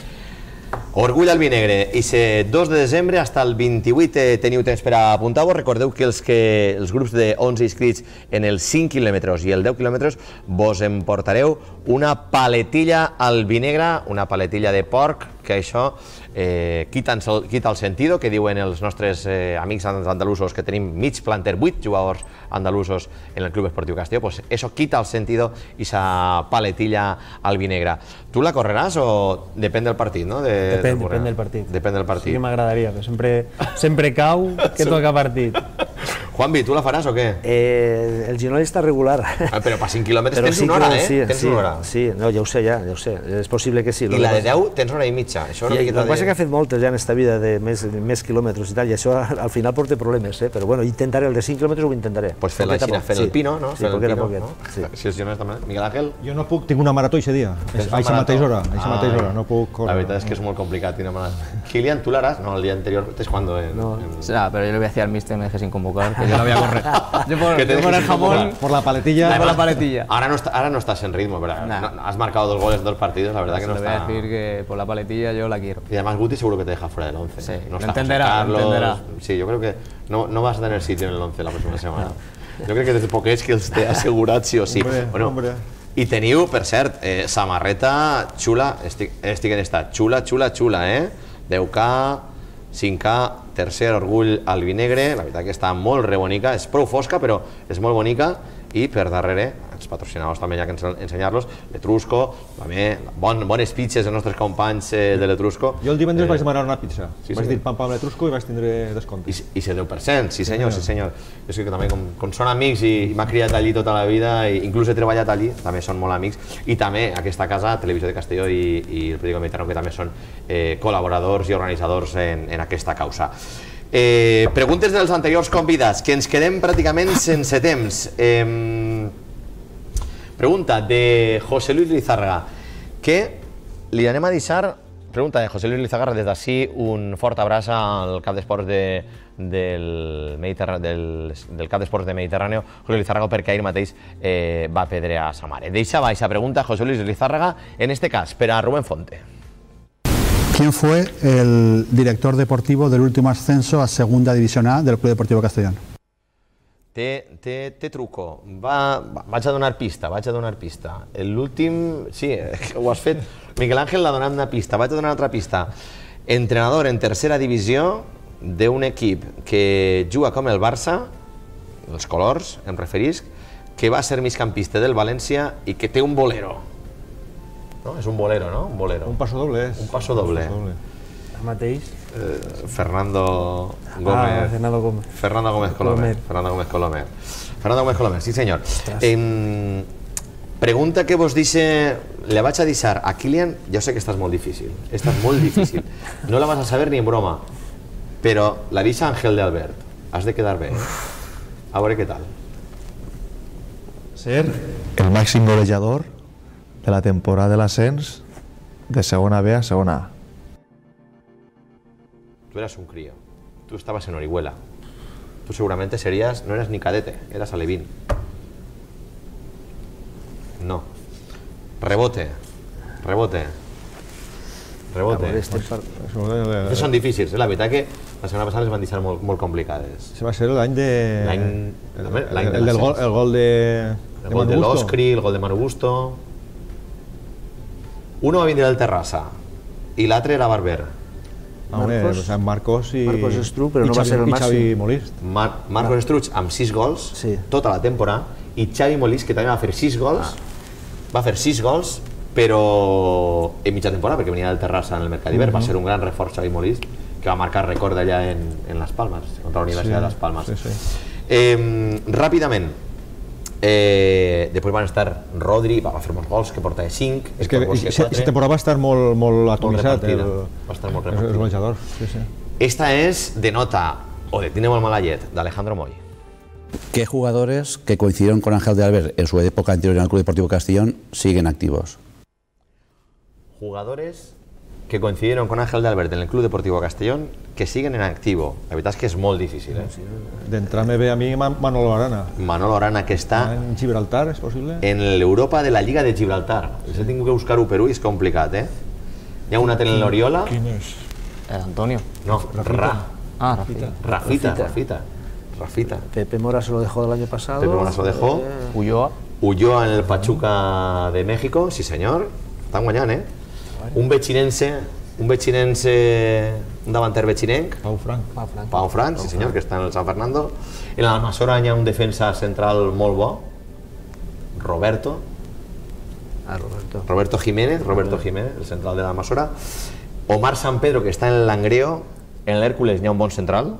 Orgull Albinegre, i 2 de desembre fins al 28 teniu temps per apuntar-vos. Recordeu que els grups de 11 inscrits en els 5 quilòmetres i el 10 quilòmetres vos emportareu una paletilla albinegra, una paletilla de porc, que això quita el sentido, que diuen els nostres amics andalusos, que tenim mig planter, 8 jugadors andalusos en el Club Esportiu Castelló, pues eso quita el sentido y esa paletilla albinegra. ¿Tú la correrás o depende del partit, no? Depèn del partit. Depèn del partit. Sí que m'agradaria, però sempre cau que toca partit. Juanvi, ¿tú la faràs o què? El Ginoll està regular. Però per 5 quilòmetres tens una hora, eh? Tens una hora. Sí, no, ja ho sé, és possible que sí. I la de 10 tens una i mitja. El que passa que ha fet moltes ja en esta vida de més quilòmetres i tal, i això al final porta problemes, però bueno, intentaré el de 5 quilòmetres, ho intentaré. Pues fer la xina, fer el pino, no? Sí, poquet a poquet. Si els Ginoll també. Miguel Ángel? Jo no puc, tinc una marató aquest dia, a aquesta mateixa hora, no puc córrer. La veritat és que és molt complicat. Kylian, ¿tú la harás? No, el día anterior, ¿es cuándo? No, pero yo le voy a decir al míster, me deje sin convocar, que yo la voy a correr. Yo por el jamón, por la paletilla. Por la paletilla. Ahora no estás en ritmo, pero has marcado 2 goles en 2 partidos, la verdad que no está... Le voy a decir que por la paletilla yo la quiero. Y además Guti seguro que te deja fuera del 11. Sí, no lo entenderá. Sí, yo creo que no vas a tener sitio en el 11 la próxima semana. Jo crec que des de Poquets que els té assegurat sí o sí. Hombre. I teniu, per cert, samarreta xula, estic en esta, xula, 10K, 5K, tercer orgull albinegre, la veritat que està molt rebonica, és prou fosca però és molt bonica, i per darrere els patrocinadors també hi ha que ensenyar-los, l'Etrusco, també bones pizzas dels nostres companys de l'Etrusco. Jo el divendres vaig demanar una pizza, vaig dir pam pam l'Etrusco i vaig tindre descompte. I 10%, sí senyor. Jo sé que també com són amics i m'ha criat allí tota la vida, i inclús he treballat allí, també són molt amics, i també aquesta casa, Televisió de Castelló i el Periódico Mediterráneo, que també són col·laboradors i organitzadors en aquesta causa. Preguntes dels anteriors convidats, que ens quedem pràcticament sense temps. Pregunta de José Luis Lizárraga, que li anem a deixar, pregunta de José Luis Lizárraga, des d'ací un fort abraç al cap d'esports del cap d'esports de Mediterráneo, José Luis Lizárraga, perquè ahir mateix va perdre a sa mare. Deixava aquesta pregunta José Luis Lizárraga, en este cas, per a Rubén Fonte. ¿Quién fue el director deportivo del último ascenso a Segunda División A del Club Deportivo Castellón? Té truco. Vaig a donar pista, L'últim... Sí, ho has fet. Miguel Ángel l'ha donat una pista. Vaig a donar altra pista. Entrenador en tercera divisió d'un equip que juga com el Barça, els colors, em referisc, que va ser migcampista del València i que té un bolero. No? És un bolero, no? Un bolero. Un paso doble. Un paso doble. El mateix? Fernando Gómez. Fernando Gómez Colomer, sí senyor. Pregunta que vos dice, le vaig a deixar a Kylian, jo sé que esta és molt difícil, no la vas a saber ni en broma, però la deixa Ángel de Albert, has de quedar bé, a veure què tal. Ser el màxim golejador de la temporada de l'ascens de segona B a segona A. Tú eras un crío, tú estabas en Orihuela, tú seguramente serías, no eras ni cadete, eras alevín. No. Rebote. Són difícils, la veritat que la setmana passada les van deixar molt complicades. Se va ser l'any de... El gol de Manu Busto. El gol de l'Oscri, el gol de Manu Busto. Uno va vindre del Terrassa i l'altre era Barber. Marcos Estruch, però no va ser el màxim. Xavi Molist. Marcos Estruch amb 6 gols tota la temporada i Xavi Molist, que també va fer 6 gols, però en mitja temporada, perquè venia del Terrassa en el mercat d'hivern, va ser un gran reforç Xavi Molist, que va marcar rècord allà en Les Palmes, contra la Universitat de Les Palmes. Ràpidament, després van estar Rodri, va fer molts gols, que porta 5. És que aquesta temporada va estar molt atomitzat, els golejadors. Esta és de nota, o de tiene molt mala llet, d'Alejandro Moy. ¿Qué jugadores que coincidieron con Ángel de Albert en su época anterior en el Club Deportivo Castellón siguen activos? Jugadores que coincidieron con Ángel de Albert en el Club Deportivo Castellón que siguen en activo. La veritat és que és molt difícil. D'entrar me ve a mi Manolo Arana. Manolo Arana, que està en Gibraltar, és possible? En l'Europa de la Lliga de Gibraltar. Els he tingut que buscar-ho per i és complicat, Hi ha una tele en l'Oriola. Quin és? Antonio. No, Rafita. Rafita. Pepe Mora se lo dejó el año pasado. Ulloa en el Pachuca de México, sí senyor. Estan guanyant, Un davanter betxinenc. Pau Frank, sí senyor, que està en el San Fernando. En l'Almassora hi ha un defensa central molt bo. Roberto Jiménez, el central de l'Almassora. Omar San Pedro, que està en l'Angreo. En l'Hèrcules hi ha un bon central.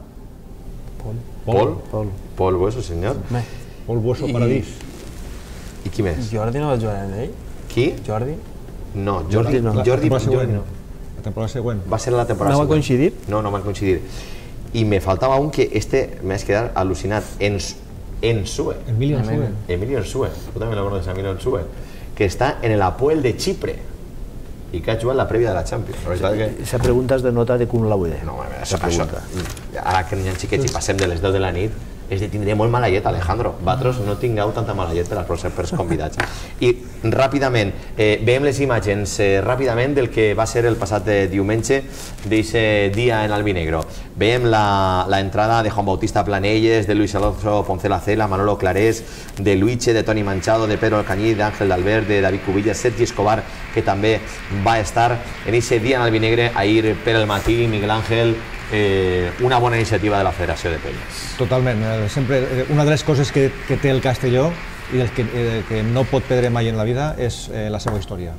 Pol Bueso, senyor. Pol Bueso Paradís. I qui més? Jordi no va jugar en ell? Qui? Jordi? No, Jordi no. La temporada següent. Va ser la temporada següent. ¿No va a coincidir? No van coincidir. I me faltava un que m'he quedat al·lucinat. Ensue. Emilio Ensue. Tu també lo conoces, Emilio Ensue. Que està en el Apoel de Chipre i que ha jugat la prèvia de la Champions. Esa pregunta és de nota de cum laude. No, ara que n'hi ha xiquets i passem de les 10 de la nit, és de tindre molt mala llet, Alejandro. Vosaltres no tingueu tanta mala llet per als convidats. I ràpidament, veiem les imatges ràpidament del que va ser el passat diumenge d'aquest dia en Albinegro. Veiem l'entrada de Juan Bautista Planelles, de Luis Alonso Poncela Cela, Manolo Clarés, de Luiche, de Toni Manchado, de Pedro Alcañí, d'Àngel d'Albert, de David Cubillas, Sergi Escobar, que també va estar en aquest dia en Albinegre ahir per el matí. Miguel Ángel, una bona iniciativa de la Federació de Penyes. Totalment. Sempre, una de les coses que té el Castelló i el que no pot perdre mai en la vida és la seva història.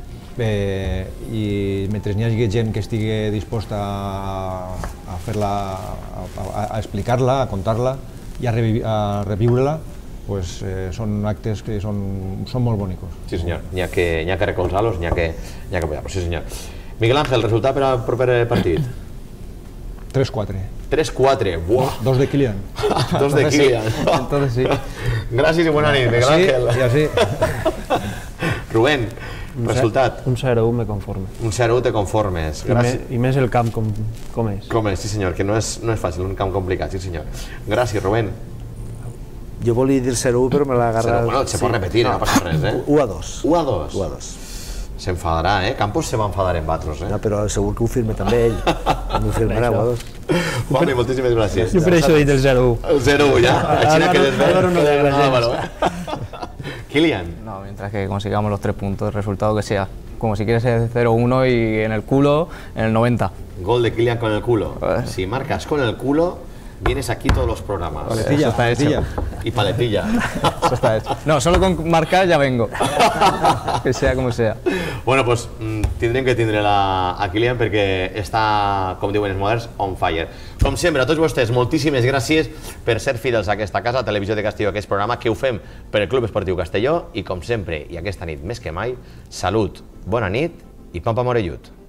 I mentre n'hi hagi gent que estigui disposta a fer-la, a explicar-la, a contar-la i a reviure-la, són actes que són molt bonicos. Sí senyor, n'hi ha que recolzar-los, n'hi ha que apoyar-los, sí senyor. Miguel Ángel, resultat per al proper partit? 3-4. 3-4, buah! 2 de Kylian. 2 de Kylian. Entonces sí. Gràcies i bona nit, Miguel Ángel. Sí. Rubén, resultat? Un 0-1 me conforme. Un 0-1 te conformes. I més el camp com és. Com és, sí senyor, que no és fàcil, un camp complicat, sí senyor. Gràcies, Rubén. Jo volia dir 0-1, però me l'ha agarrat... Bueno, se pot repetir, no passa res, 1-2. 1-2. S'enfadarà, Campos se va enfadar en Batros, No, però segur que ho firme també ell. M'ho firmarà, vos. Juanmi, moltíssimes gràcies. Jo per això he dit el 0-1. El 0-1, ja. Així quedes bé. Álvaro no le agrada Kilian. No, mientras que consigamos los 3 puntos, el resultado que sea. Como si quieres el 0-1 y en el culo en el 90. Gol de Kilian con el culo. Si marcas con el culo, vienes aquí todos los programas. Paletilla, está hecho. Y paletilla. Eso está hecho. No, solo con marcar ya vengo. Que sea como sea. Bueno, pues tindrem que tindre a Kilian perquè està, com diuen els moderns, on fire. Com sempre, a tots vostès, moltíssimes gràcies per ser fidels a aquesta casa, Televisió de Castelló, aquest programa que ho fem per el Club Esportiu Castelló i, com sempre, i aquesta nit més que mai, salut, bona nit i pampa morellut.